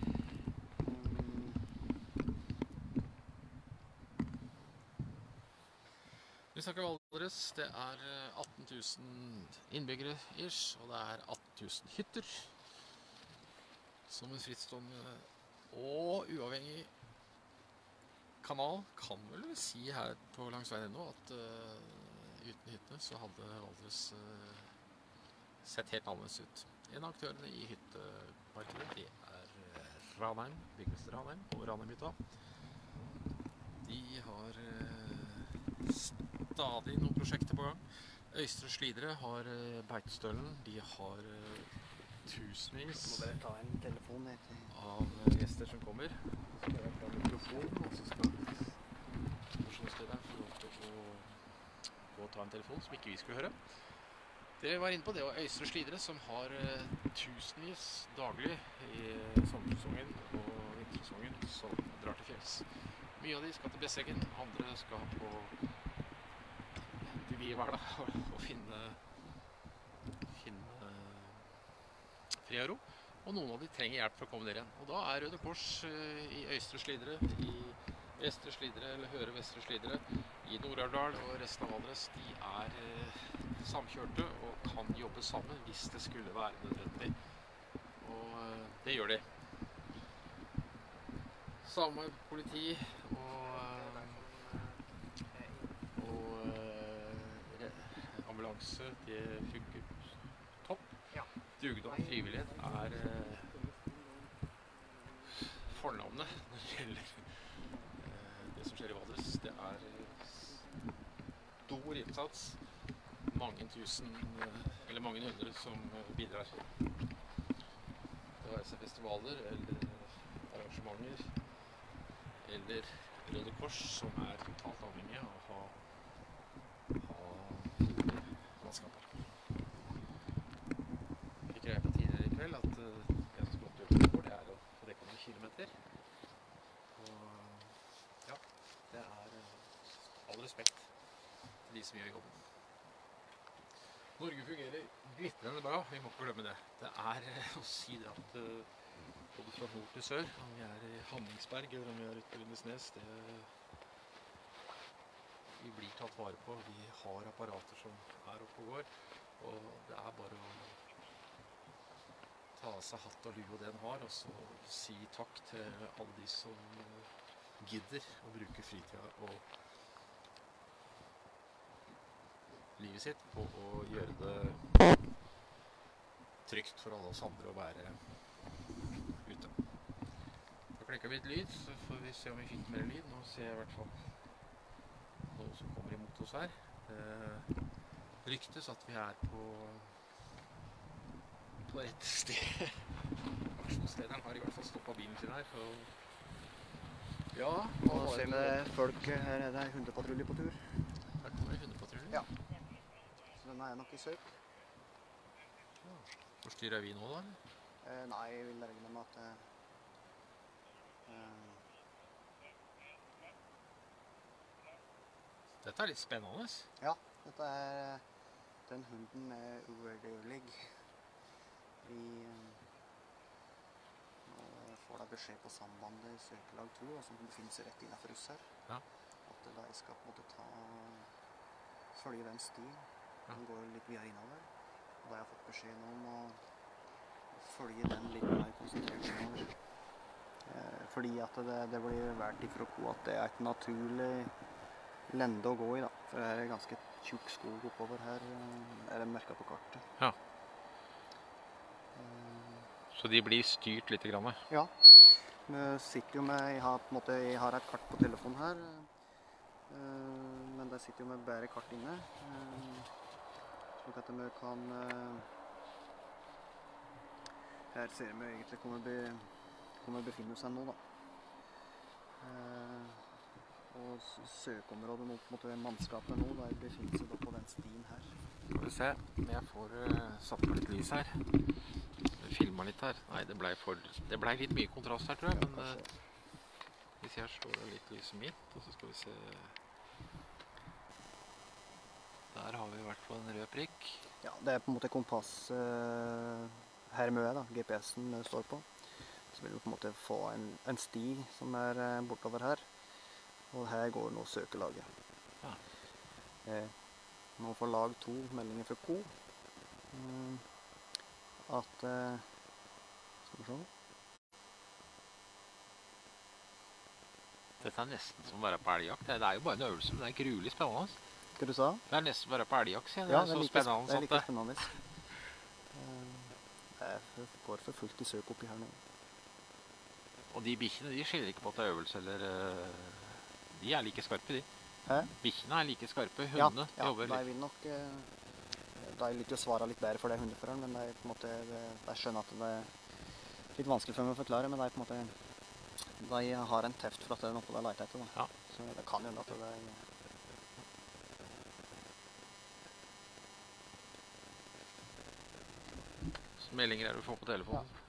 Vi snakker Valdres, det er atten tusen innbyggere ish, og det er atten tusen hytter. Som en frittstående og uavhengig kanal kan vel si her på langs veien ennå at uh, uten hyttene så hadde Valdres uh, sett helt annerledes ut. En av aktørene i hyttemarkedet, det er uh, Ranheim, byggmester Ranheim og Ranheimhytta. De har uh, stadig noen prosjekter på gang. Øystre Slidre har uh, Beitostølen, de har uh, tusenvis Må bare ta en telefon etter. av uh, gjester som kommer. Så skal jeg ta mikrofon, og så skal operasjonslederen få lov til å gå og ta en telefon som ikke vi skulle høre. Det vi var inne på, det var Øystre Slidre, som har uh, tusenvis daglig i uh, sommersesongen og vintersesongen som drar til fjells. Mye av de skal til Besseggen, andre skal på til Vihverda og, og finne, finne fred og ro. Og noen av de trenger hjelp for å komme der igjen. Og da er Røde Kors uh, i Øystre Slidre, i Vestre Slidre, eller Høre Vestre Slidre, i Nord-Aurdal og resten av Valdres, de er uh, samkjørte og kan jobbe sammen hvis det skulle være nødvendig. og eh, det gjør de. Samme politi og, og eh, ambulanse, det funker topp. Dugnad frivillighet er eh, fornavnet når det gjelder eh, det som skjer i Valdres. Det er eh, stor innsats, mange tusen, eh, eller mange hundre som eh, bidrar. Det være seg festivaler eller arrangementer, eller Røde Kors, som er totalt avhengig av å ha, ha mannskaper. Fikk jeg på tidligere i kveld at uh, jeg som måtte gjøre det for, det er å få dekket noen kilometer. Og ja, det er uh, all respekt til de som gjør jobben. Norge fungerer glitrende bra, vi må ikke glemme det. Det er uh, å si det at uh, både fra nord til sør, om vi er i Hamningsberg eller om vi er ute på Lindesnes, det vi blir tatt vare på. Vi har apparater som er oppe og går, og det er bare å ta av seg hatt og lue og det en har, og så si takk til alle de som gidder å bruke fritida og livet sitt på å gjøre det trygt for alle oss andre å være ute. Da klikker vi et lyd, så får vi se om vi fikk mer lyd. Nå ser jeg i hvert fall noe som kommer imot oss her. Det ryktes at vi er på på rett sted. Aksjonslederen har i hvert fall stoppet bilen sin her, så ja. Nå ser vi folk, her er det hundepatrulje på tur. Her kommer hundepatrulje? Ja. Så denne er nok i søk. Ja. Forstyrrer vi nå da, eller? Eh, nei, jeg vil regne med at eh, Dette er litt spennende. Ja, dette er den hunden er uvurderlig. Vi eh, får da beskjed på sambandet i søkelag to, som befinner seg rett innenfor oss her. Ja. At de skal på en måte ta, følge den stien. Den går litt videre innover. Og da har jeg fått beskjed nå om å følge den litt mer konsentrert innover. Eh, fordi at det, det blir vært ifra ko at det er et naturlig lende å gå i da. For det er ganske tjukk skog oppover her, er det merket på kartet. Ja. Så de blir styrt litt grann? Ja. Vi sitter jo med, jeg har, på en måte, jeg har et kart på telefonen her, men det sitter jo med bare kart inne. Slik at vi kan, her ser vi egentlig hvor vi, hvor vi befinner oss nå da. Og søkeområdet mot, mot mannskapet nå, der befinner seg da på den stien her. Skal vi se, jeg får uh, satt på litt lys her. Jeg filmet litt her. Nei, det ble, for, det ble litt mye kontrast her, tror jeg, men uh, hvis jeg slår det litt lyset mitt, og så skal vi se. Der har vi i hvert fall en rød prikk. Ja, det er på en måte kompass uh, her med da, G P S-en står på. Så vil vi på en måte få en, en sti som er uh, bortover her. Og her går nå søkelaget. Ja. Eh, nå får lag to meldinger fra ko. Mm, at eh, skal vi se. Dette er nesten som å være på elgjakt. Det er jo bare en øvelse, men det er gruelig spennende. Hva du sa? Det er nesten å være på elgjakt, sier jeg. Ja, det er, det er så like, spennende. det er like at spennende. Eh, det går for fullt i søk oppi her nå. Og de bikkjene, de skiller ikke på at det er øvelse, eller... Uh, de er like skarpe, de. Hæ? Bikkjene er like skarpe, hundene ja, ja, jobber litt. Ja, de vil nok... Uh, de er litt å svare litt bedre for det hundeføreren, men de, på en måte, de, de skjønner at det er litt vanskelig for meg å forklare, men de, på en måte, de har en teft for at det er noe de leter etter. Da. Ja. Så det kan jo at det er... Så meldinger er du får på telefonen. Ja.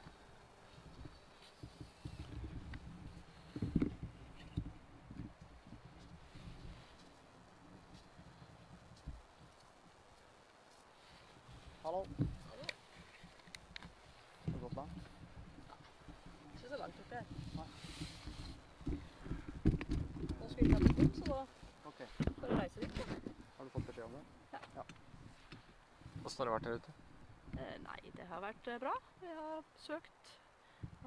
Hallo. Har du gått langt? Ikke så langt oppi her. Nei. Nå skal vi ta det bort, så da okay. får du reise dit. Har du fått beskjed om det? Ja. Ja. Hvordan har det vært her ute? Eh, nei, det har vært bra. Vi har søkt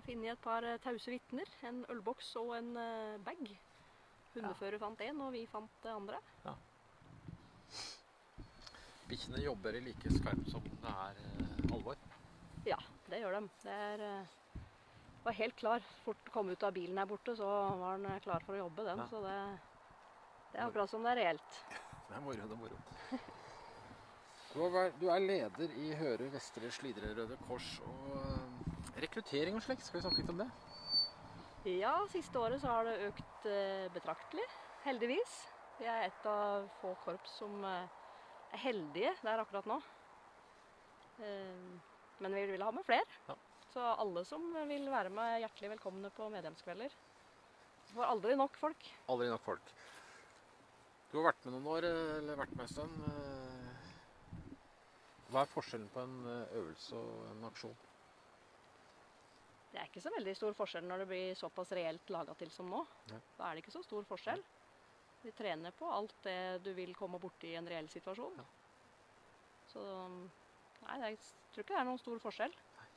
Finnet et par eh, tause vitner, en ølboks og en eh, bag. Hundefører fant en, og vi fant det andre. Ja. Bikkjene jobber i like skarpt som det er eh, alvor. Ja, det gjør de. Det er, eh, var helt klar. Fort kom ut av bilen her borte, så var den eh, klar for å jobbe, den. Ja. Så det, det er akkurat som det er reelt. Det er moro, det er moro. Du er, du er leder i Høre Vestre Slidre Røde Kors, og eh, rekruttering og slikt, skal vi snakke litt om det? Ja, siste året så har det økt eh, betraktelig, heldigvis. Vi er et av få korps som eh, er heldige der akkurat nå. Eh, men vi vil ha med flere. Ja. Så alle som vil være med er hjertelig velkomne på medlemskvelder. Vi får aldri nok folk. Aldri nok folk. Du har vært med noen år, eller vært med en stund. eh, Hva er forskjellen på en eh, øvelse og en aksjon? Det er ikke så veldig stor forskjell når det blir såpass reelt laget til som nå. Nei. Da er det ikke så stor forskjell. Vi trener på alt det du vil komme borti i en reell situasjon. Ja. Så nei, jeg tror ikke det er noen stor forskjell.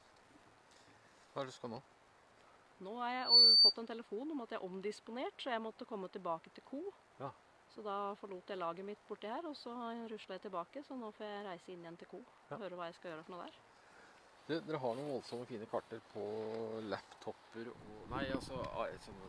Hva er det du skal nå? Nå har jeg o- fått en telefon om at jeg er omdisponert, så jeg måtte komme tilbake til Ko. Ja. Så da forlot jeg laget mitt borti her, og så ruslet jeg tilbake, så nå får jeg reise inn igjen til Ko og Ja. høre hva jeg skal gjøre for noe der. Du, dere har noen voldsomme fine karter på laptopper og Nei, altså ah, sånne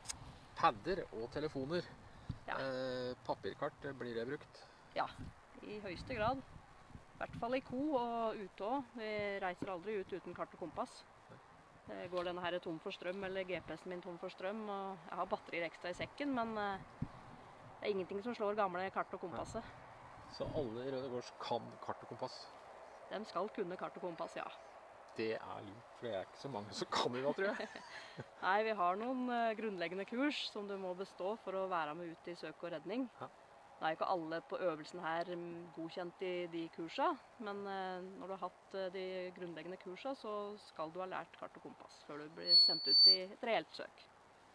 padder og telefoner. Ja. Eh, papirkart, det blir det brukt? Ja, i høyeste grad. I hvert fall i Ko og ute også. Vi reiser aldri ut uten kart og kompass. Eh, Går denne her tom for strøm, eller G P S-en min tom for strøm, og jeg har batterier ekstra i sekken, men eh, det er ingenting som slår gamle kart og kompasset. Så alle i Røde Kors kan kart og kompass? De skal kunne kart og kompass, ja. Det er lurt, for det er ikke så mange som kan det da, tror jeg. Nei, vi har noen eh, grunnleggende kurs som du må bestå for å være med ut i søk og redning. Ja. Nå er ikke alle på øvelsen her mm, godkjent i de kursa, men eh, når du har hatt eh, de grunnleggende kursa, så skal du ha lært kart og kompass før du blir sendt ut i et reelt søk.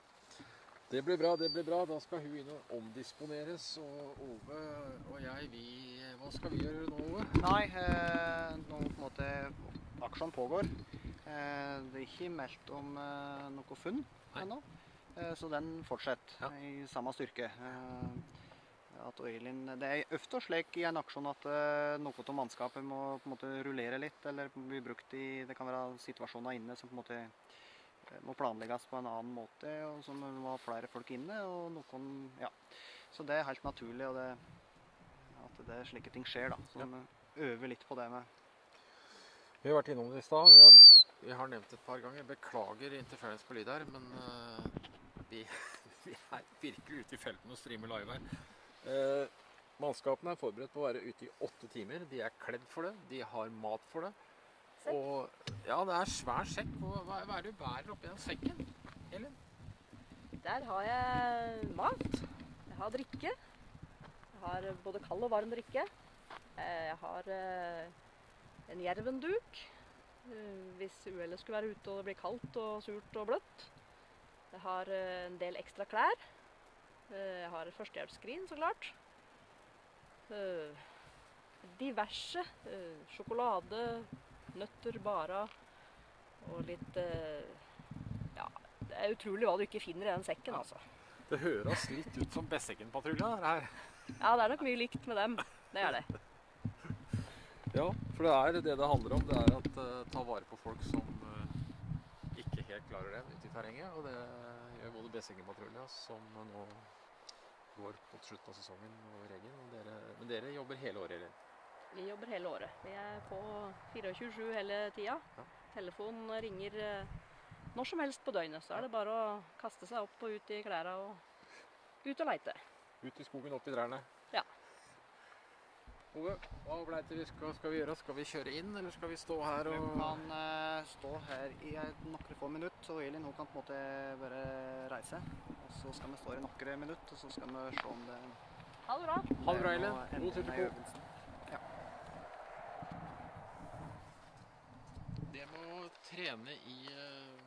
Det blir bra, det blir bra. Da skal hun inn og omdisponeres, og Ove og jeg, vi... Hva skal vi gjøre nå, Ove? Nei, eh, nå på en måte aksjonen pågår. Eh, det er ikke meldt om eh, noe funn ennå, eh, så den fortsetter i samme styrke. Eh, at Øylin, det er ofte slik i en aksjon at eh, noe av mannskapet må på en måte rullere litt, eller bli brukt i, det kan være situasjoner inne som på en måte må planlegges på en annen måte, og så må ha flere folk inne, og noen, ja. Så det er helt naturlig, og det, at det er slike ting skjer da, så vi øver litt på det med. Vi har vært innom det i stad, vi har, vi har nevnt et par ganger, beklager interference på lyd her, men uh, vi, vi er virkelig ute i felten og streamer live her. Uh, mannskapene er forberedt på å være ute i åtte timer, de er kledd for det, de har mat for det. Og ja, det er svær sekk. Hva, hva er det du bærer oppi den sekken, Elin? Der har jeg mat, jeg har drikke, jeg har både kald og varm drikke. Eh, Jeg har eh, en jervenduk, eh, hvis uhellet skulle være ute og det blir kaldt og surt og bløtt. Jeg har eh, en del ekstra klær. Eh, Jeg har førstehjelpsskrin, så klart. Eh, Diverse. eh, Sjokolade, nøtter, bara og litt eh, ja, det er utrolig hva du ikke finner i den sekken, altså. Det høres litt ut som Besseggen-patrulja her. Ja, det er nok mye likt med dem. Det er det. Ja, for det er det det handler om. Det er at uh, ta vare på folk som uh, ikke helt klarer det ute i terrenget. Og det gjør både Besseggen-patrulja, som nå går på slutten av sesongen, og Reggen. Og dere, men dere jobber hele året, eller? Vi jobber hele året. Vi er på tjuefire sju hele tida. Ja. Telefonen ringer eh, når som helst på døgnet, så er det bare å kaste seg opp og ut i klærne og ut og leite. Ut i skogen, opp i trærne. Ja. Ove, hva ble det vi skal, skal vi gjøre? Skal vi kjøre inn, eller skal vi stå her og... Vi kan eh, stå her i eh, noen få minutter, og Elin hun kan på en måte bare reise. Og så skal vi stå her i noen minutter, og så skal vi se om det... Ha det bra. Ha det bra, Elin. God tur til Ko. Ja. Det med å trene i, eh,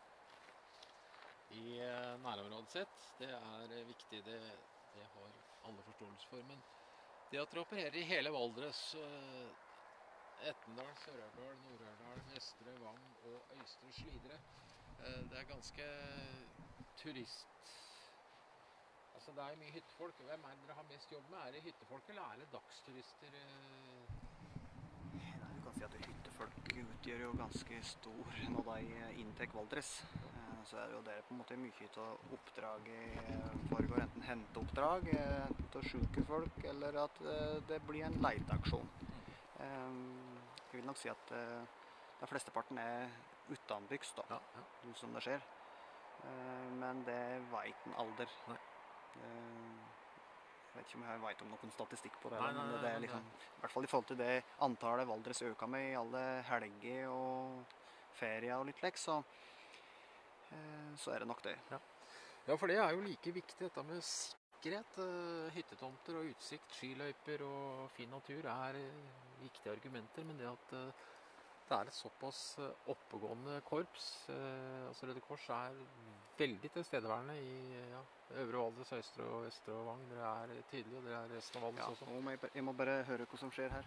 i eh, nærområdet sitt, det er eh, viktig. Det, det har alle forståelse for. Men det at dere opererer i hele Valdres, eh, Etnedal, Sør-Aurdal, Nord-Aurdal, Vestre Vang og Øystre Slidre, Eh, Det er ganske turist... Altså, det er mye hyttefolk. Hvem er det dere har mest jobb med? Er det hyttefolk, eller er det dagsturister? eh? Nei, du kan si at hyttefolk utgjør jo ganske stor når de inntek Valdres. Eh, Så er det jo der på en måte mye av oppdraget eh, foregår, enten henteoppdrag, eh, enten til syke folk, eller at eh, det blir en leiteaksjon. Eh, Jeg vil nok si at eh, de flesteparten er utenbygds da, som det skjer. Eh, Men det vet en alder. Eh, Jeg vet ikke om jeg vet om noen statistikk på det, Nei, nei, men nei, det er men liksom, i hvert fall i forhold til det antallet Valdres øker med i alle helger og ferier og litt lek, så, eh, så er det nok det. Ja. Ja, for det er jo like viktig dette med sikkerhet. eh, Hyttetomter og utsikt, skiløyper og fin natur er eh, viktige argumenter, men det at eh, det er et såpass eh, oppegående korps, eh, altså Røde Kors er veldig tilstedeværende i eh, ja, Øvre Valdres, Østre og Vestre og Vang. Dere er tydelige, og dere er resten av Valdres Ja, også. og må jeg, bare- jeg må bare høre hva som skjer her.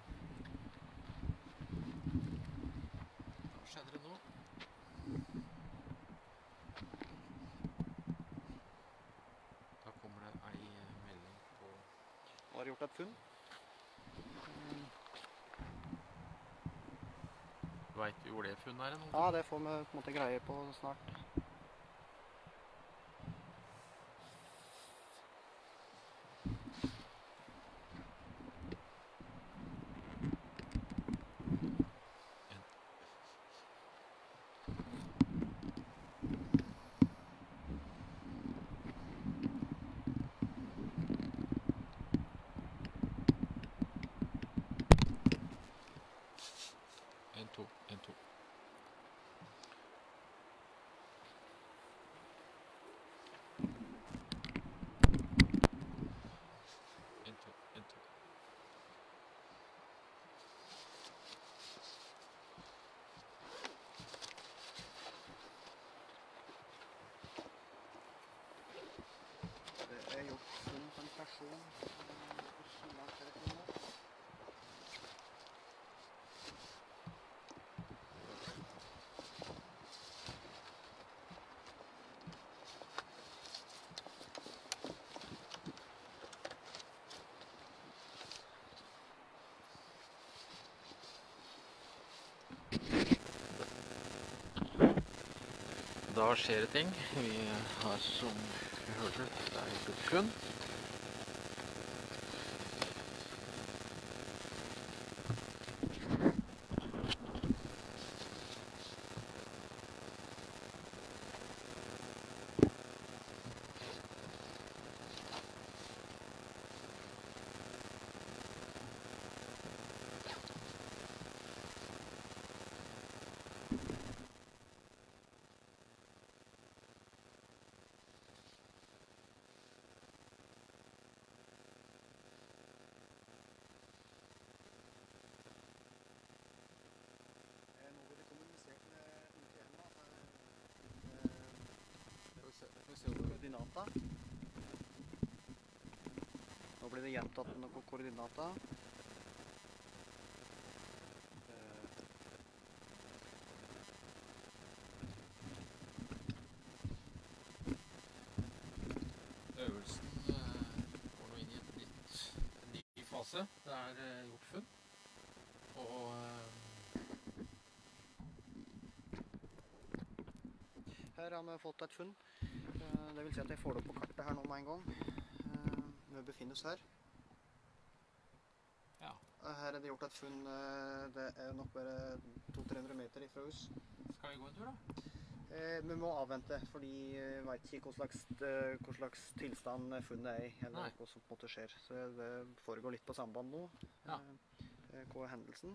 Hva skjedde det nå? Da kommer det ei eh, melding på... Nå har jeg gjort et funn. Vet du hvor det funnet er? Noe? Ja, det får vi på en måte greie på snart. En, to, en, to. En, to, en, to. Det er gjort funn på en person. Ikke langt herfra nå. Da skjer det ting. Vi har, som vi hørte, det er gjort et funn. Koordinata. Nå blir det gjentatt noen koordinata. Øvelsen eh, går nå inn i et nytt, en ny fase. Det er eh, gjort funn. Og eh, Her har vi fått et funn. Eh, Det vil si at jeg får det på kartet her nå med en gang. Eh, Vi befinner oss her. Ja. Eh, Her er det gjort et funn. eh, Det er nok bare to til tre hundre meter ifra oss. skal vi gå en tur, da? Eh, Vi må avvente, fordi jeg vet ikke hva slags, eh, hva slags tilstand funnet er i, eller Nei. hva som på en måte skjer. Så det foregår litt på samband nå. Ja. Eh, Hva er hendelsen?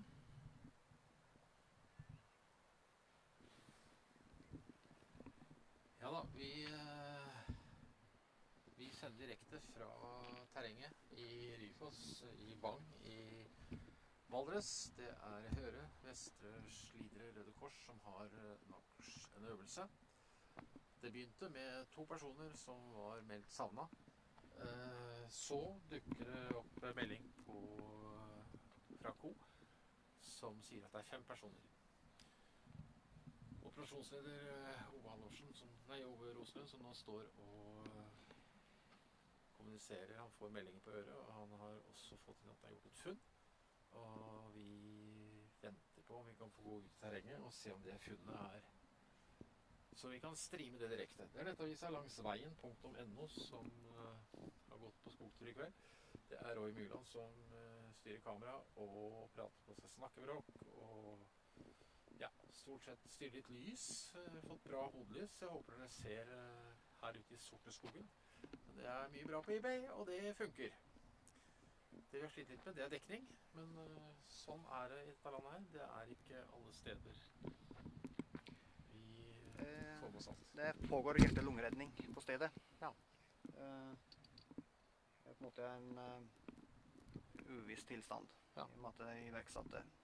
Ja da, vi, eh, vi sender direkte fra terrenget i Ryfoss, i Bang, i Valdres. Det er Høre, Vestre Slidre Røde Kors som har eh, nok en øvelse. Det begynte med to personer som var meldt savna. Eh, Så dukker det opp melding på, fra Ko som sier at det er fem personer. Og operasjonsleder eh, Ove Halvorsen, som, nei, Ove Roslund, som nå står og eh, kommuniserer. Han får meldinger på øret, og han har også fått inn at det er gjort et funn. Og vi venter på om vi kan få gå ut i terrenget og se om det funnet er, så vi kan streame det direkte. Det er nettavisa langs veien punktum no som uh, har gått på skogtur i kveld. Det er Roy Myrland som uh, styrer kamera og prater på seg snakkebråk og ja, stort sett styrer litt lys. Uh, fått bra hodelys. Jeg håper dere ser uh, her ute i Sorteskogen. Det er mye bra på eBay, og det funker. Det vi har slitt litt med, det er dekning, men uh, sånn er det i dette landet her. Det er ikke alle steder vi uh, får med oss alt. Det pågår hjerte-lungeredning på stedet. Ja. Uh, det er på en måte en uh, uviss tilstand, ja. I og med at det er iverksatt det.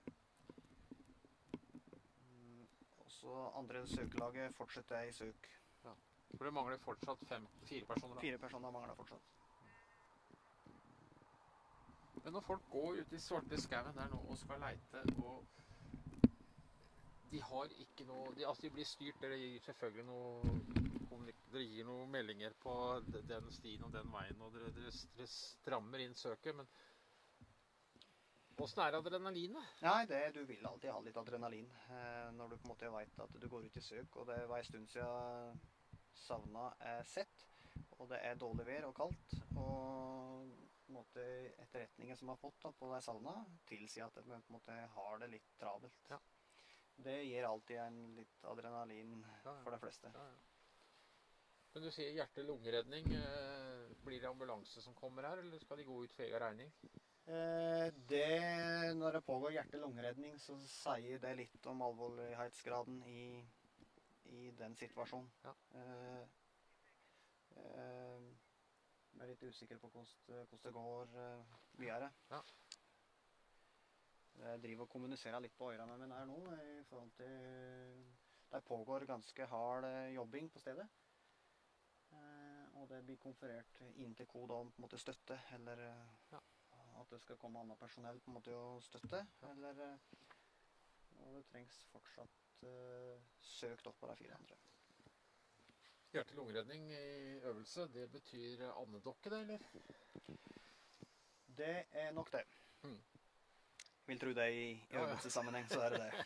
Um, også andre søkelaget fortsetter i søk. Ja. For det mangler fortsatt fem, fire personer da? Fire personer mangler fortsatt. Men når folk går ut i svarte skauen der nå og skal leite, og de har ikke noe, de, altså de blir styrt, dere gir selvfølgelig noe, dere gir noen meldinger på den stien og den veien, og dere, dere, dere strammer inn søket, men hvordan er adrenalinet? Nei, det, du vil alltid ha litt adrenalin, eh, når du på en måte vet at du går ut i søk, og det var en stund siden savna er sett, og det er dårlig vær og kaldt, og på en måte etterretningen som har fått da, på de savna, tilsier at de på en måte har det litt travelt. Ja. Det gir alltid en litt adrenalin ja, ja. For de fleste. Ja, ja. Men du sier hjerte-lungeredning. Eh, blir det ambulanse som kommer her, eller skal de gå ut for egen regning? Eh, det, når det pågår hjerte-lungeredning, så sier det litt om alvorlighetsgraden i, i den situasjonen. Ja. Eh, eh, Jeg er litt usikker på hvordan det går uh, videre. Ja. Jeg driver og kommuniserer litt på ørene med her nå, i forhold til det pågår ganske hard uh, jobbing på stedet. Uh, og det blir konferert inn til kode om på en måte støtte, eller uh, ja. At det skal komme annet personell på en måte å støtte, ja. Eller uh, og det trengs fortsatt uh, søkt opp på de fire andre. Hjerte-lungeredning i øvelse, det betyr andedokke, det, eller? Det er nok det. Mm. Vil tro det i øvelsessammenheng, så er det det.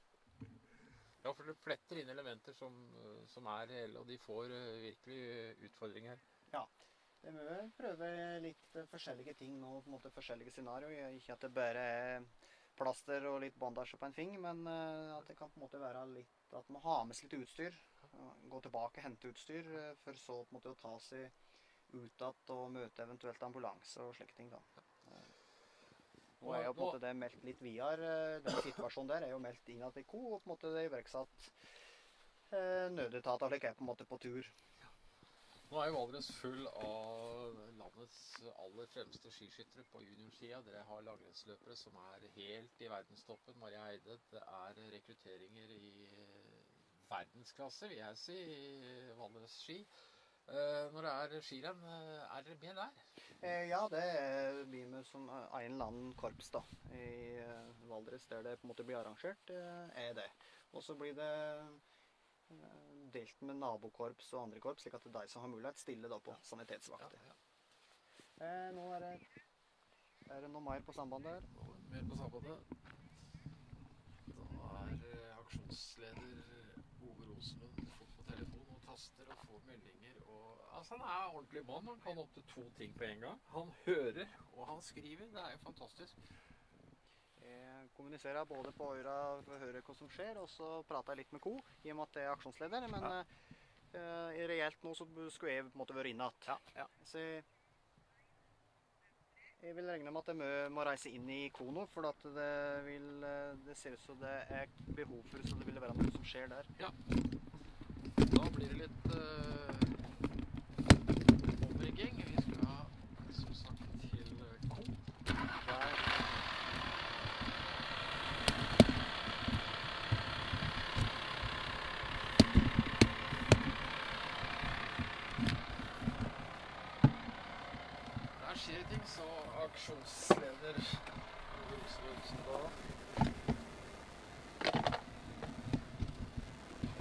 Ja, for det fletter inn elementer som, som er reelle, og de får virkelig utfordringer her. Ja, det må vi prøve litt forskjellige ting nå, på en måte forskjellige scenarioer. Ikke at det bare er plaster og litt bandasje på en fing, men at det kan på en måte være litt, at man har med seg litt utstyr. Gå tilbake, hente utstyr, for så på en måte å ta seg ut at og møte eventuelt ambulanse og slike ting da. Nå er jo på en måte det meldt litt videre, den situasjonen der er jo meldt inn at det er ko, og på en måte det er iverksatt eh, nødetat og like er på en måte på tur. Nå er jo Valdres full av landets aller fremste skiskyttere på juniorsida. Dere har langrennsløpere som er helt i verdenstoppen, Maria Eide. Det er rekrutteringer i verdensklasse, vil jeg si, i Valdres ski. Eh, når det er skirenn, er dere med der? Eh, ja, det er vi med som en eller annen korps da, i uh, Valdres, der det på en måte blir arrangert, uh, er det. Og så blir det uh, delt med nabokorps og andre korps, slik at det er de som har mulighet stille da på ja. Sanitetsvakter. Ja, ja. Eh, nå er det, er det noe mer på sambandet her. Nå er det mer på sambandet. Da er uh, aksjonsleder Ove Roslund fått på telefon og taster og får meldinger. Og, altså, han er ordentlig mann. Han kan opp til to ting på en gang. Han hører og han skriver. Det er jo fantastisk. Jeg kommuniserer både på øra for å høre hva som skjer, og så prater jeg litt med ko, i og med at jeg er aksjonsleder. Men ja. uh, reelt nå så skulle jeg på en måte være inne at. Ja, ja. Så jeg, jeg vil regne med at jeg må, må reise inn i ko nå, for at det, vil, det ser ut som det er behov for, så det vil være noe som skjer der. Ja. Da blir det litt uh, omrigging. Vi skal ha, som sagt, til ko. Der. Der skjer ting, så aksjonsleder Roslundsen da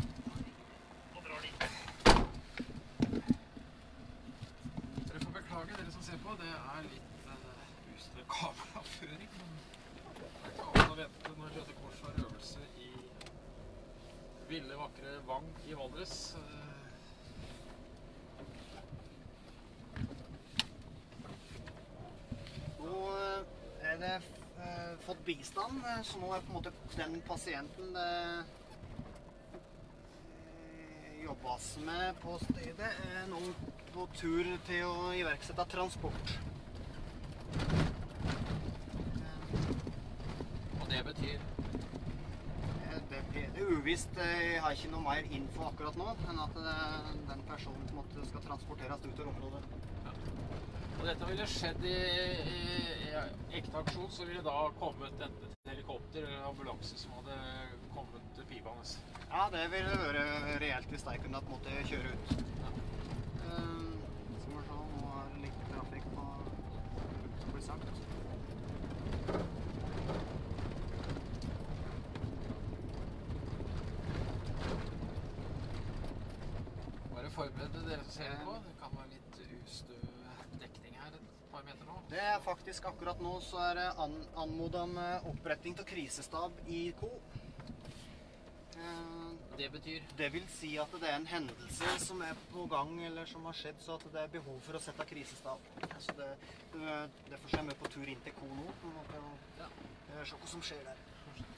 lille, vakre Vang i Valdres. Nå er det eh, fått bistand, så nå er på en måte den pasienten det eh, jobbes med på stedet, er nå på tur til å iverksette transport. Og det betyr? Det er uvisst. Jeg har ikke noe mer info akkurat nå, enn at det, den personen på en måte skal transporteres ut av området. Ja. Og dette ville skjedd i, i, i ekte aksjon, så ville da kommet enten et helikopter eller ambulanse som hadde kommet til pibene. Ja, det ville vært reelt hvis de kunne på en måte kjøre ut. Ja. Um, skal vi se, nå er det litt trafikk på som blir sagt. Forberede dere som ser det på. Det kan være litt ustø dekning her et par meter nå. Det er faktisk akkurat nå så er det an anmodet om oppretting av krisestab i Ko. Det betyr? Det vil si at det er en hendelse som er på gang eller som har skjedd, så at det er behov for å sette krisestab. Så det, det, derfor er vi på tur inn til Ko nå, på en måte, og ja. Se hva som skjer der.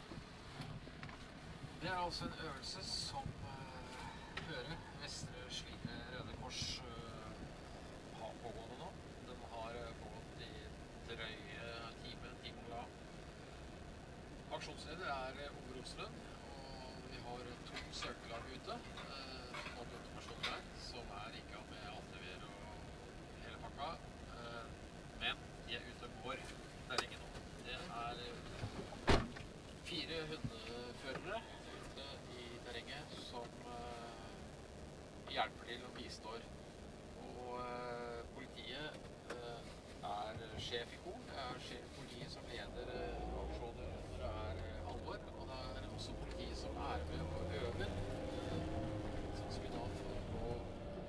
Det er altså en øvelse som Høre, Vestre Slidre Røde Kors uh, har pågående nå. Den har uh, pågått i drøye time, time og la. Aksjonsleder er uh, Ove Roslund, og vi har uh, to søkelag ute. Uh, og dette personen der, som er ikke med A T V-er og hele pakka. Uh, men de er ute og går. Det er ingen nå. Det er uh, fire hundeførere ute i terrenget som uh, hjelper til og bistår. Og uh, politiet uh, er sjef i Ko. Det er sjef i politiet som leder uh, aksjoner når det er uh, alvor. Og det er også politiet som er med og øver. Uh, sånn som vi da får å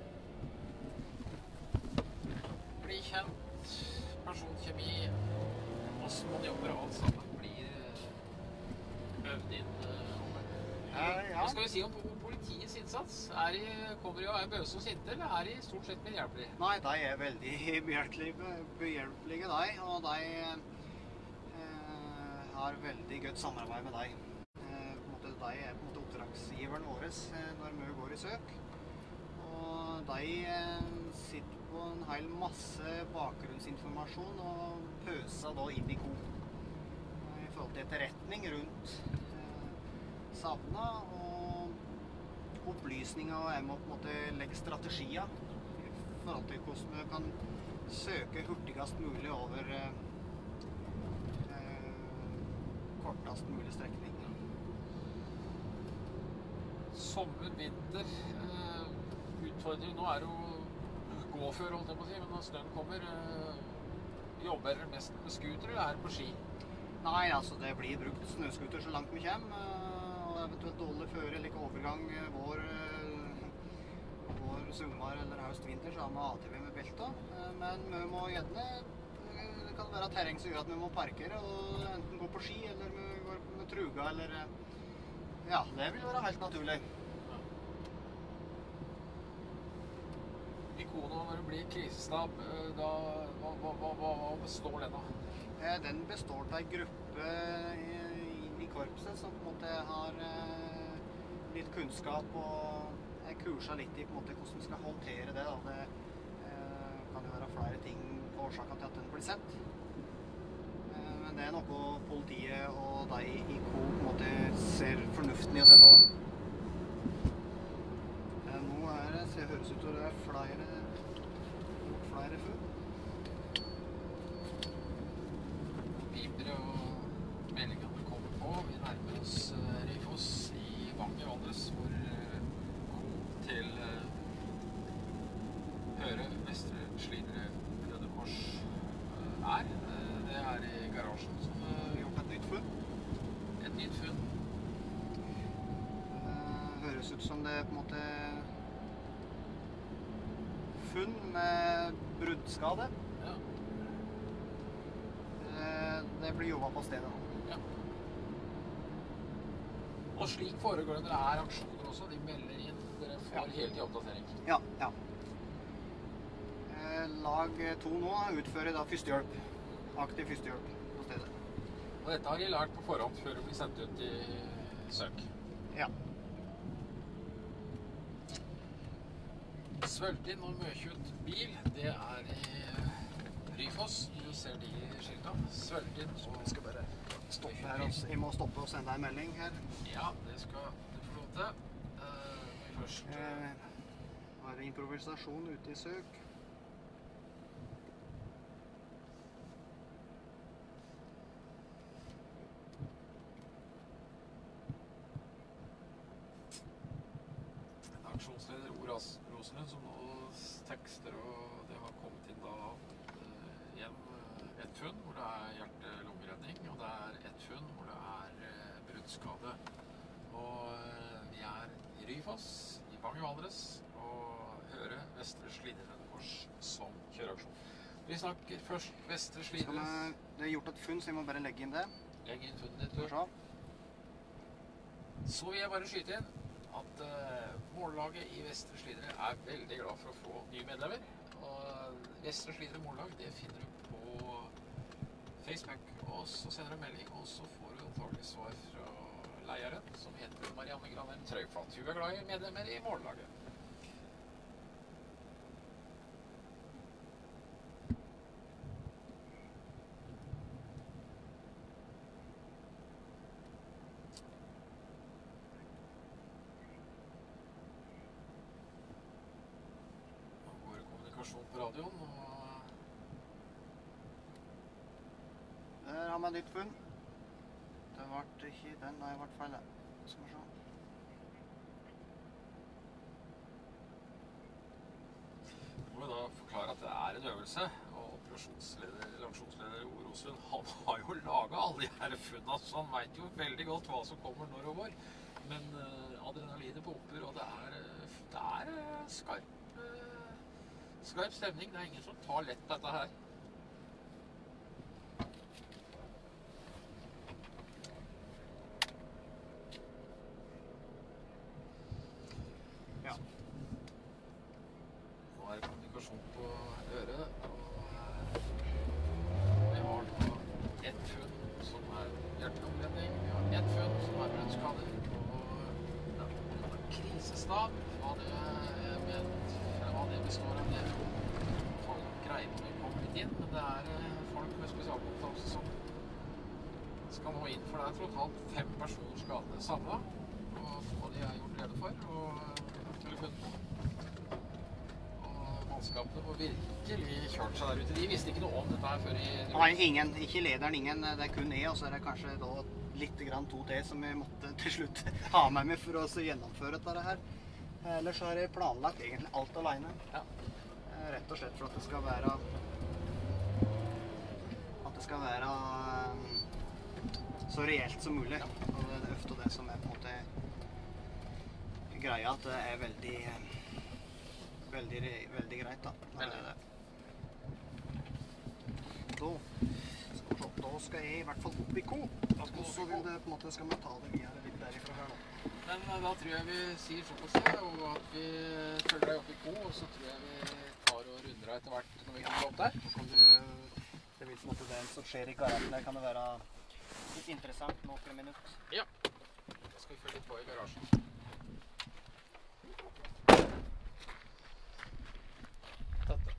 bli kjent, personkjemi, hvordan man jobber og alt sammen blir uh, øvd inn. Uh, ja, ja. Hva skal vi si om politiets innsats? Er de, kommer de og er bøse og sinte, eller er de stort sett behjelpelige? Nei, de er veldig behjelpelige, behjelpelige de, og de eh, har veldig godt samarbeid med de. Eh, på en måte, de er på en måte oppdragsgiveren vår eh, når vi går i søk. Og de eh, sitter på en hel masse bakgrunnsinformasjon og pøser da inn i Ko. I forhold til etterretning rundt savna og opplysninger, og jeg må på en måte legge strategier i forhold til hvordan vi kan søke hurtigast mulig over eh, kortast mulig strekning. Sommer, vinter, eh, utfordring nå er jo gå før, holdt jeg på å si, men når snøen kommer, eh, jobber dere mest med skuter, eller er det på ski? Nei, altså det blir brukt snøskuter så langt vi kommer. Eventuelt dårlig føre, eller ikke overgang vår, vår sommer eller høst-vinter, så har vi A T V med belta. Men vi må gjerne, det kan være terreng som gjør at vi må parkere og enten gå på ski, eller vi går med truga, eller ja, det vil være helt naturlig. I Ko nå, når det blir krisestab, da, hva, hva, hva, hva består den av? Den består av en gruppe i i korpset som på en måte har eh, litt kunnskap og er kurset litt i på en måte hvordan vi skal håndtere det. Da. Det eh, kan jo være flere ting på årsaken til at den blir sett. Eh, men det er noe politiet og de i Ko på en måte ser fornuften i å sette da. Eh, nå er det, så det høres ut som det er flere, flere funn. Piper og meldinger. Vi nærmer oss uh, Ryfoss i Vang i Valdres, hvor uh, Ko til uh, Høre, Vestre Slidre Røde Kors uh, er. Uh, det er i garasjen som uh, vi har gjort et nytt funn. Et nytt funn. Uh, høres ut som det er på en måte funn med bruddskade. Ja. Uh, det blir jobbet på stedet nå. Ja. Og slik foregår det når det er aksjoner også. De melder inn. Dere får hele tiden oppdatering. Ja, ja. Eh, lag to nå utfører da førstehjelp. Aktiv førstehjelp på stedet. Og dette har de lært på forhånd før det blir sendt ut i søk. Ja. Svøltin og møkjut bil, det er i Ryfoss. Du ser de skilta. Svøltin og... Vi skal bare stoppe her. Også. Jeg må stoppe og sende en melding her. Ja, det skal du få lov til. Uh, først... Eh, var det improvisasjon ute i søk? Aksjonsleder Oras Rosenlund som nå tekster, og det har kommet inn da uh, igjen uh, et funn hvor det er hjerte-lungeredning, og det er et funn hvor det er uh, bruddskade. Og uh, vi er i Ryfoss, i Bang i Valdres, og hører Vestre Slidre Røde Kors som kjøreaksjon. Vi snakker først Vestre Slidre. Det er gjort et funn, så jeg må bare legge inn det. Legg inn funnet ditt, du. Så vil jeg bare skyte inn at uh, mållaget i Vestre Slidre er veldig glad for å få nye medlemmer. Og Vestre Slidre mållag, det finner du på Facebook, og så sender du en melding, og så får du antagelig svar fra leieren, som heter Marianne Granheim Trøyflatt. Hun er glad i medlemmer i mållaget. På radioen, og der har man nytt funn. Det ble ikke den, nei, i hvert fall det. Skal vi se. Jeg må da forklare at det er en øvelse, og operasjonsleder, langsjonsleder Ove Roslund, han har jo laget alle de her funnene, så han vet jo veldig godt hva som kommer når og hvor. Men uh, adrenalinet pumper, og det er, det er uh, skarp. Skarp stemning, det er ingen som tar lett på dette her. Ja. Nå er det kommunikasjon på øret, og vi har da ett funn som er hjertelomredning, vi har ett funn som er brønnskader, og det er krisestab, hva det er hva det består av det. Folk greier når vi kommer litt inn, men det er folk med spesialkompetanse som skal nå inn, for det er totalt fem personer skadene samlet, og, og de er gjort rede for, og telefonen. Og mannskapene må virkelig kjørt seg der ute. De visste ikke noe om dette her før i... Nei, ingen, ikke lederen, ingen, det er kun jeg, og så er det kanskje da litt grann to til som jeg måtte til slutt ha med meg for å gjennomføre dette her. Ellers har jeg planlagt egentlig alt alene. Ja. Rett og slett for at det skal være at det skal være så reelt som mulig. Ja. Og det er ofte det som er på en måte greia, at det er veldig veldig, veldig greit da. Veldig. Da, da skal jeg i hvert fall opp i ko. Og så vil det på en måte, skal vi ta det videre litt derifra her nå. Men da tror jeg vi sier såpass det, og at vi følger deg opp i ko, og så tror jeg vi tar og runder deg etter hvert når vi kommer opp der. Kan du, det vil på en måte det som skjer i garasjen der, kan det være litt interessant noen minutter. Ja, da skal vi følge litt på i garasjen. Dette.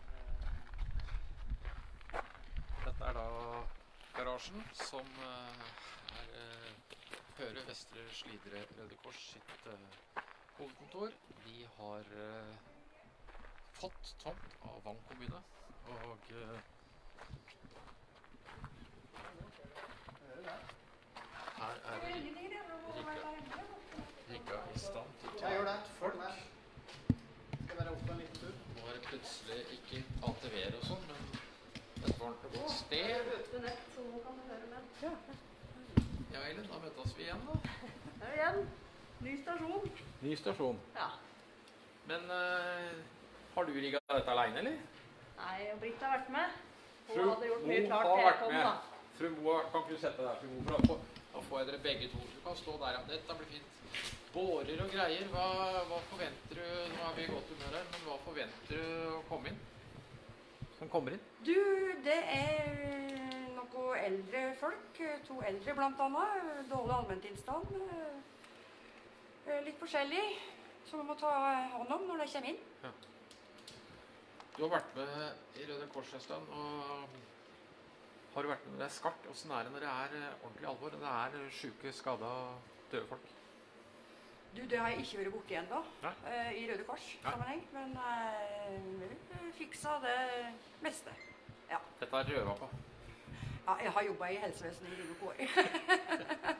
Dette er da garasjen som er hører Vestre Slidre Røde Kors sitt uh, hovedkontor. De har uh, fått tomt av Vang kommune, og uh, her er det rigga i stand til å ta folk. Skal være oppe en liten tur. Nå er det plutselig ikke A T V-er og sånn, men et varmt og godt sted. Ja, Eilen, da møtes vi igjen da. Det er igjen. Ny stasjon. Ny stasjon. Ja. Men uh, har du rigget dette alene, eller? Nei, og Britt har vært med. Hun Hun- hadde gjort mye hun klart har til jeg vært kom, med. da. Fru Moa, kan ikke du sette deg der, fru Moa? Da får, da får jeg dere begge to. Du kan stå der, ja. Dette blir fint. Bårer og greier, hva, hva forventer du? Nå er vi i godt humør her, men hva forventer du å komme inn? Som kommer inn? Du, det er noen eldre folk, to eldre blant annet, dårlig allmenntilstand, eh, litt forskjellig, som vi må ta hånd om når de kommer inn. Ja. Du har vært med i Røde Kors en stund, og har du vært med når det er skarpt? Hvordan er det når det er ordentlig alvor? Det er syke, skada, døde folk? Du, det har jeg ikke vært borte igjen da, eh, i Røde Kors sammenheng, men eh, vi fiksa det meste. Ja. Dette er røva på. Ja, jeg har jobbet i helsevesenet i livet på år.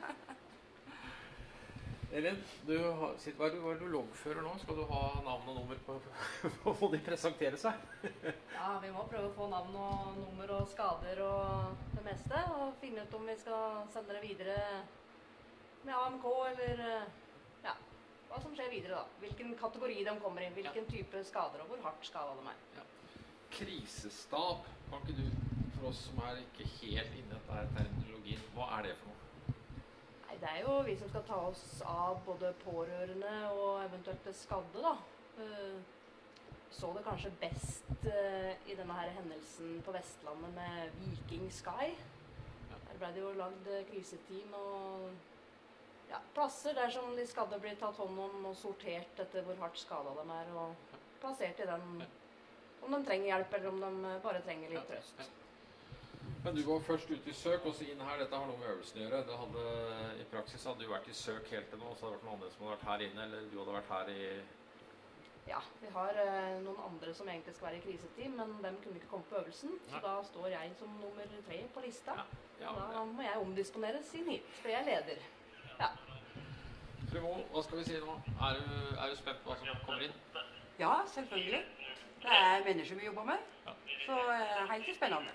Elin, du har, sitt, hva er du, hva er du loggfører nå? Skal du ha navn og nummer på, på å de presentere seg? Ja, vi må prøve å få navn og nummer og skader og det meste, og finne ut om vi skal sende det videre med A M K, eller ja, hva som skjer videre da. Hvilken kategori de kommer i, hvilken type skader og hvor hardt skadet de er. Ja. Krisestab, kan ikke du, for oss som er ikke helt inne i dette her terminologien, hva er det for noe? Nei, det er jo vi som skal ta oss av både pårørende og eventuelt det skadde da. Så det kanskje best i denne her hendelsen på Vestlandet med Viking Sky. Der ble det jo lagd kriseteam og ja, plasser der som de skadde blir tatt hånd om og sortert etter hvor hardt skadet de er, og plassert i den, om de trenger hjelp eller om de bare trenger litt trøst. Men du var først ute i søk, og så inn her, dette har noe med øvelsen å gjøre. Det hadde, i praksis hadde du vært i søk helt til nå, så hadde det vært noen andre som hadde vært her inne, eller du hadde vært her i... Ja, vi har eh, noen andre som egentlig skal være i kriseteam, men dem kunne ikke komme på øvelsen, så da står jeg som nummer tre på lista. Ja, ja, da må jeg omdisponeres inn hit, for jeg er leder. Ja. Fru Moe, hva skal vi si nå? Er du, er du spent på hva som kommer inn? Ja, selvfølgelig. Det er mennesker vi jobber med, så eh, helt spennende.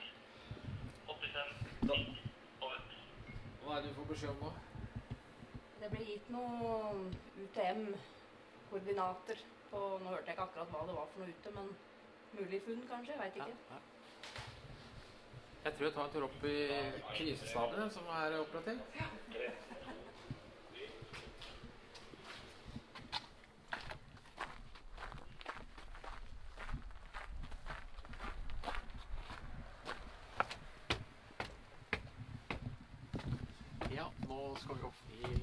Da. Hva er det du får beskjed om nå? Det blir gitt noen U T M-koordinater på, nå hørte jeg ikke akkurat hva det var for noe ute, men mulig funn kanskje, jeg vet ikke. Ja, ja. Jeg tror jeg tar en tur opp i krisestaben som er operativ. Ja. Ja, nå skal vi opp i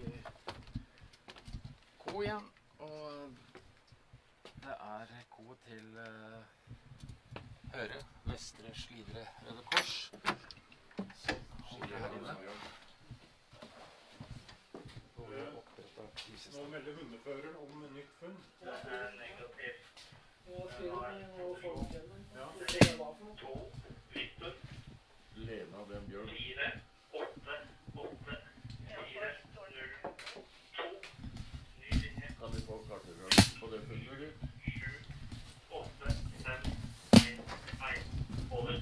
K igjen, og det er K til uh, Høre, Vestre Slidre, Røde Kors, som skiller her inne. Nå melder hundefører om nytt funn. Det er negativt. To Victor. Lena den bjørn. Fire, åtte, åtte, fire, null, to. Ny linje. Kan vi få kartleggeren på det funnet? Sju, åtte, fem, en, en, over.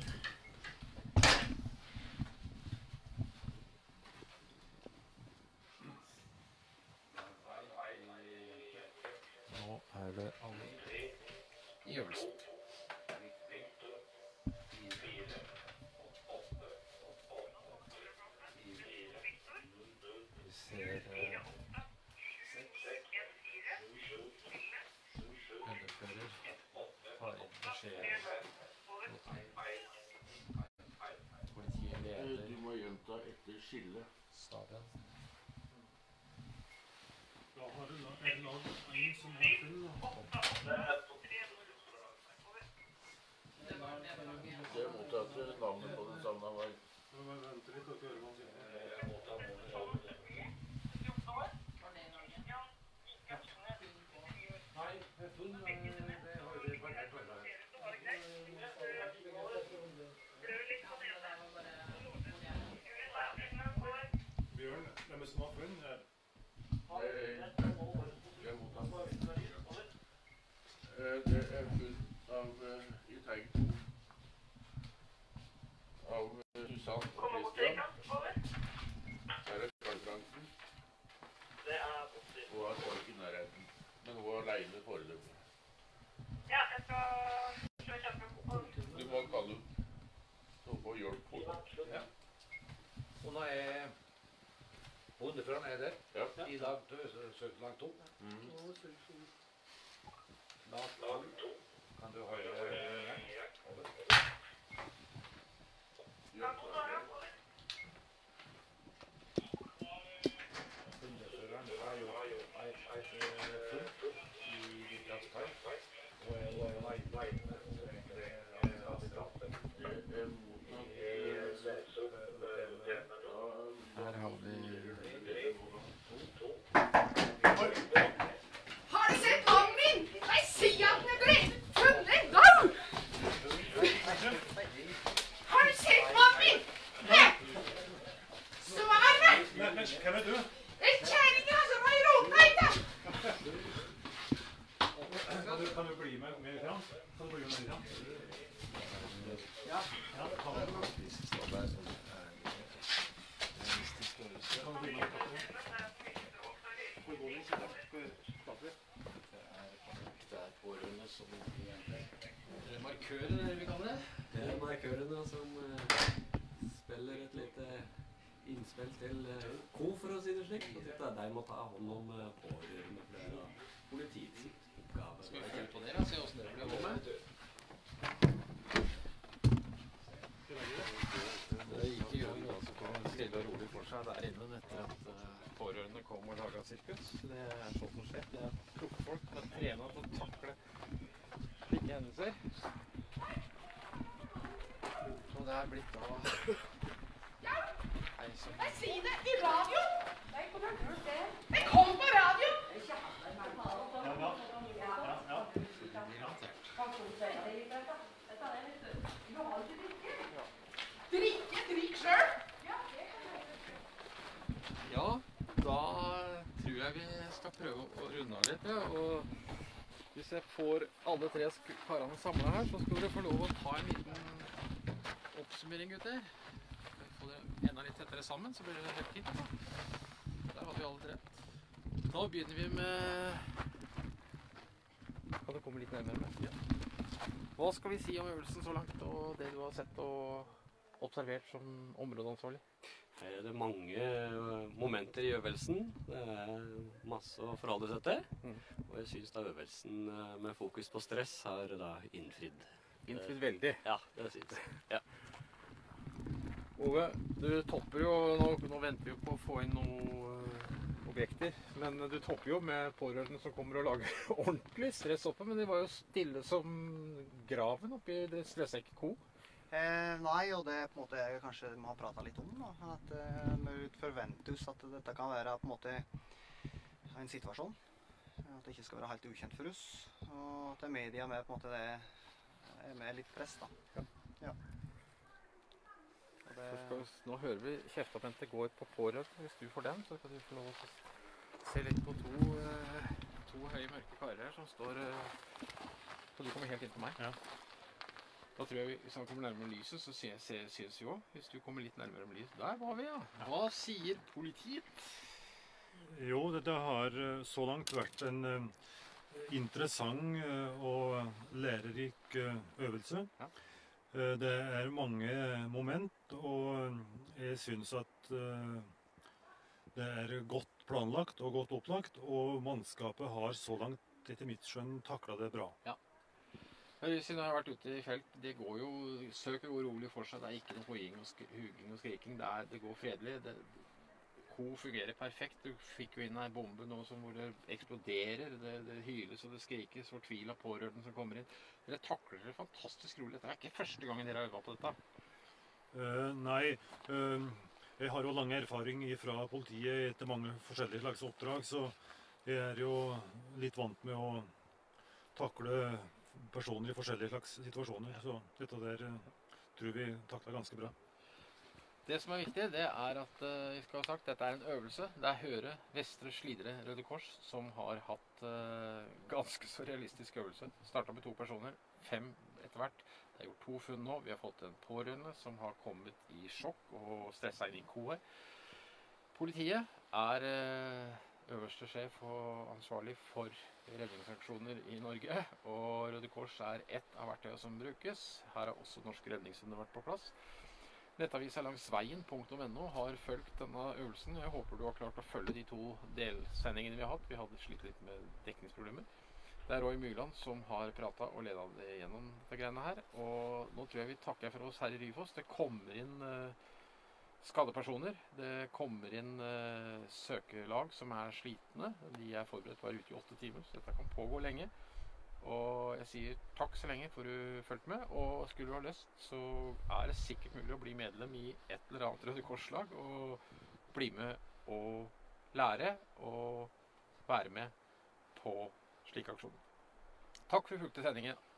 Nå er det alle i øvelsen. Vi ser uh, underfører tar inn beskjeder. Politiet leder. Du må gjenta etter skille. Staben. Da har du la- en lag en som har funn. Det er mottatt navnet på den savna var. Nå må vi vente litt og høre hva han sier. Nei, funn, det har vi vært helt veldig. Bjørn, hvem som har funn? er- Jeg mottatt. Eh, Det er funn av eh, i teig to. Av eh, Susann og Christian. Her er Karl-Fransen. Hun har folk i nærheten. Men hun er alene foreløpig. Ja, jeg skal kjøpe på. Du må kalle henne. Så hun får hjelp på det. Ja. underfra ned der. Ja. I lag to, søk lag to. Mm. Lag to. Kan du høre der? Over. Underføreren har jo et funn i Viklandskai. Og en vei. Her har vi Har du sett mannen min? Jeg sier at den er drevet funnet død! Har du sett mannen min? Hæ? Svar meg! Men hvem er du? Det er kjæringen som var i rådbeita! Kan du, kan du bli med med fram? Kan du bli med med fram? Ja. Ja, kan du. Kan du bli med med Det er pårørende som Det er markørene, vi kaller det. Det er markørene som uh, spiller et lite innspill til uh, ko, for å si det slik. Og dette, de må ta hånd om uh, pårørende fra politiets oppgave. Skal vi følge på dere, se hvordan dere blir med? Det gikk i grunnen ganske stille og rolig for seg der inne etter at uh, pårørende kom og laget sirkus. Det er sånn som skjer. Det er klokke folk som er trenet til å takle slike hendelser. Og det er blitt da... Hei, så... Jeg sier det i radio! Det kom på radio! Ja, ja. Ja, Drikke, drikk selv! Ja, da tror jeg vi skal prøve å runde av litt, ja. Og hvis jeg får alle tre karene samlet her, så skal dere få lov å ta en liten oppsummering, gutter. Få dere enda litt tettere sammen, så blir det helt fint. Da. Der har vi alle tre. Da begynner vi med... Kan du komme litt nærmere med? Ja. Hva skal vi si om øvelsen så langt, og det du har sett og observert som områdeansvarlig? Her er det mange momenter i øvelsen. Det er masse å forholde seg til. Mm. Og jeg synes da øvelsen med fokus på stress har da innfridd. Innfridd veldig? Ja, det synes jeg. Ja. Ove, du topper jo, nå, nå venter vi jo på å få inn noen objekter, men du topper jo med pårørende som kommer og lager ordentlig stress oppe, men det var jo stille som graven oppi det stressekke ko. Eh, nei, og det på en måte jeg kanskje må ha pratet litt om, da, at eh, vi forventer oss at dette kan være på en måte en situasjon, at det ikke skal være helt ukjent for oss, og at media med på en måte det er med litt press, da. Ja. Ja. Det... Skal, nå hører vi Kjeftapente går på pårørende. Hvis du får den, så kan du få lov å se litt på to, uh, to høye mørke karer her som står uh, så du kommer helt inn på meg. Ja. Da tror jeg vi, hvis han kommer nærmere lyset, så ses vi jo. Hvis du kommer litt nærmere med lyset. Der var vi, ja. Hva sier politiet? Jo, dette har så langt vært en uh, interessant uh, og lærerik uh, øvelse. Ja. Uh, det er mange moment, og jeg synes at uh, det er godt planlagt og godt opplagt, og mannskapet har så langt, etter mitt skjønn, taklet det bra. Ja. Siden jeg har vært ute i felt, det går jo, søket går rolig for seg, det er ikke noe hoing og huging og skriking, det, er, det går fredelig. Det, ko fungerer perfekt, du fikk jo inn en bombe nå som hvor det eksploderer, det, det hyles og det skrikes, fortvilet pårørende som kommer inn. Dere takler det fantastisk rolig, dette er ikke første gangen dere har øvet på dette. Uh, nei, uh, jeg har jo lang erfaring fra politiet etter mange forskjellige slags oppdrag, så jeg er jo litt vant med å takle personer i forskjellige slags situasjoner, så dette der uh, tror vi takler ganske bra. Det som er viktig, det er at uh, vi skal ha sagt, dette er en øvelse. Det er Høre, Vestre Slidre, Røde Kors som har hatt uh, ganske så realistisk øvelse. Startet med to personer, fem etter hvert. Det er gjort to funn nå. Vi har fått en pårørende som har kommet i sjokk og stresset inn i koet. Politiet er uh, øverste sjef og ansvarlig for redningsaksjoner i Norge, og Røde Kors er ett av verktøyene som brukes. Her har også Norsk Redningshund vært på plass. Nettavisa langs veien punktum no har fulgt denne øvelsen. Jeg håper du har klart å følge de to delsendingene vi har hatt. Vi hadde slitt litt med dekningsproblemer. Det er Roy Mygland som har pratet og ledet det gjennom det greiene her. Og nå tror jeg vi takker for oss her i Ryfoss. Det kommer inn uh, skadepersoner. Det kommer inn uh, søkelag som er slitne. De er forberedt bare ute i åtte timer, så dette kan pågå lenge. Og jeg sier takk så lenge for du fulgte med, og skulle du ha lyst, så er det sikkert mulig å bli medlem i et eller annet Røde Korslag, og bli med og lære, og være med på slike aksjoner. Takk for fulgte sendingen.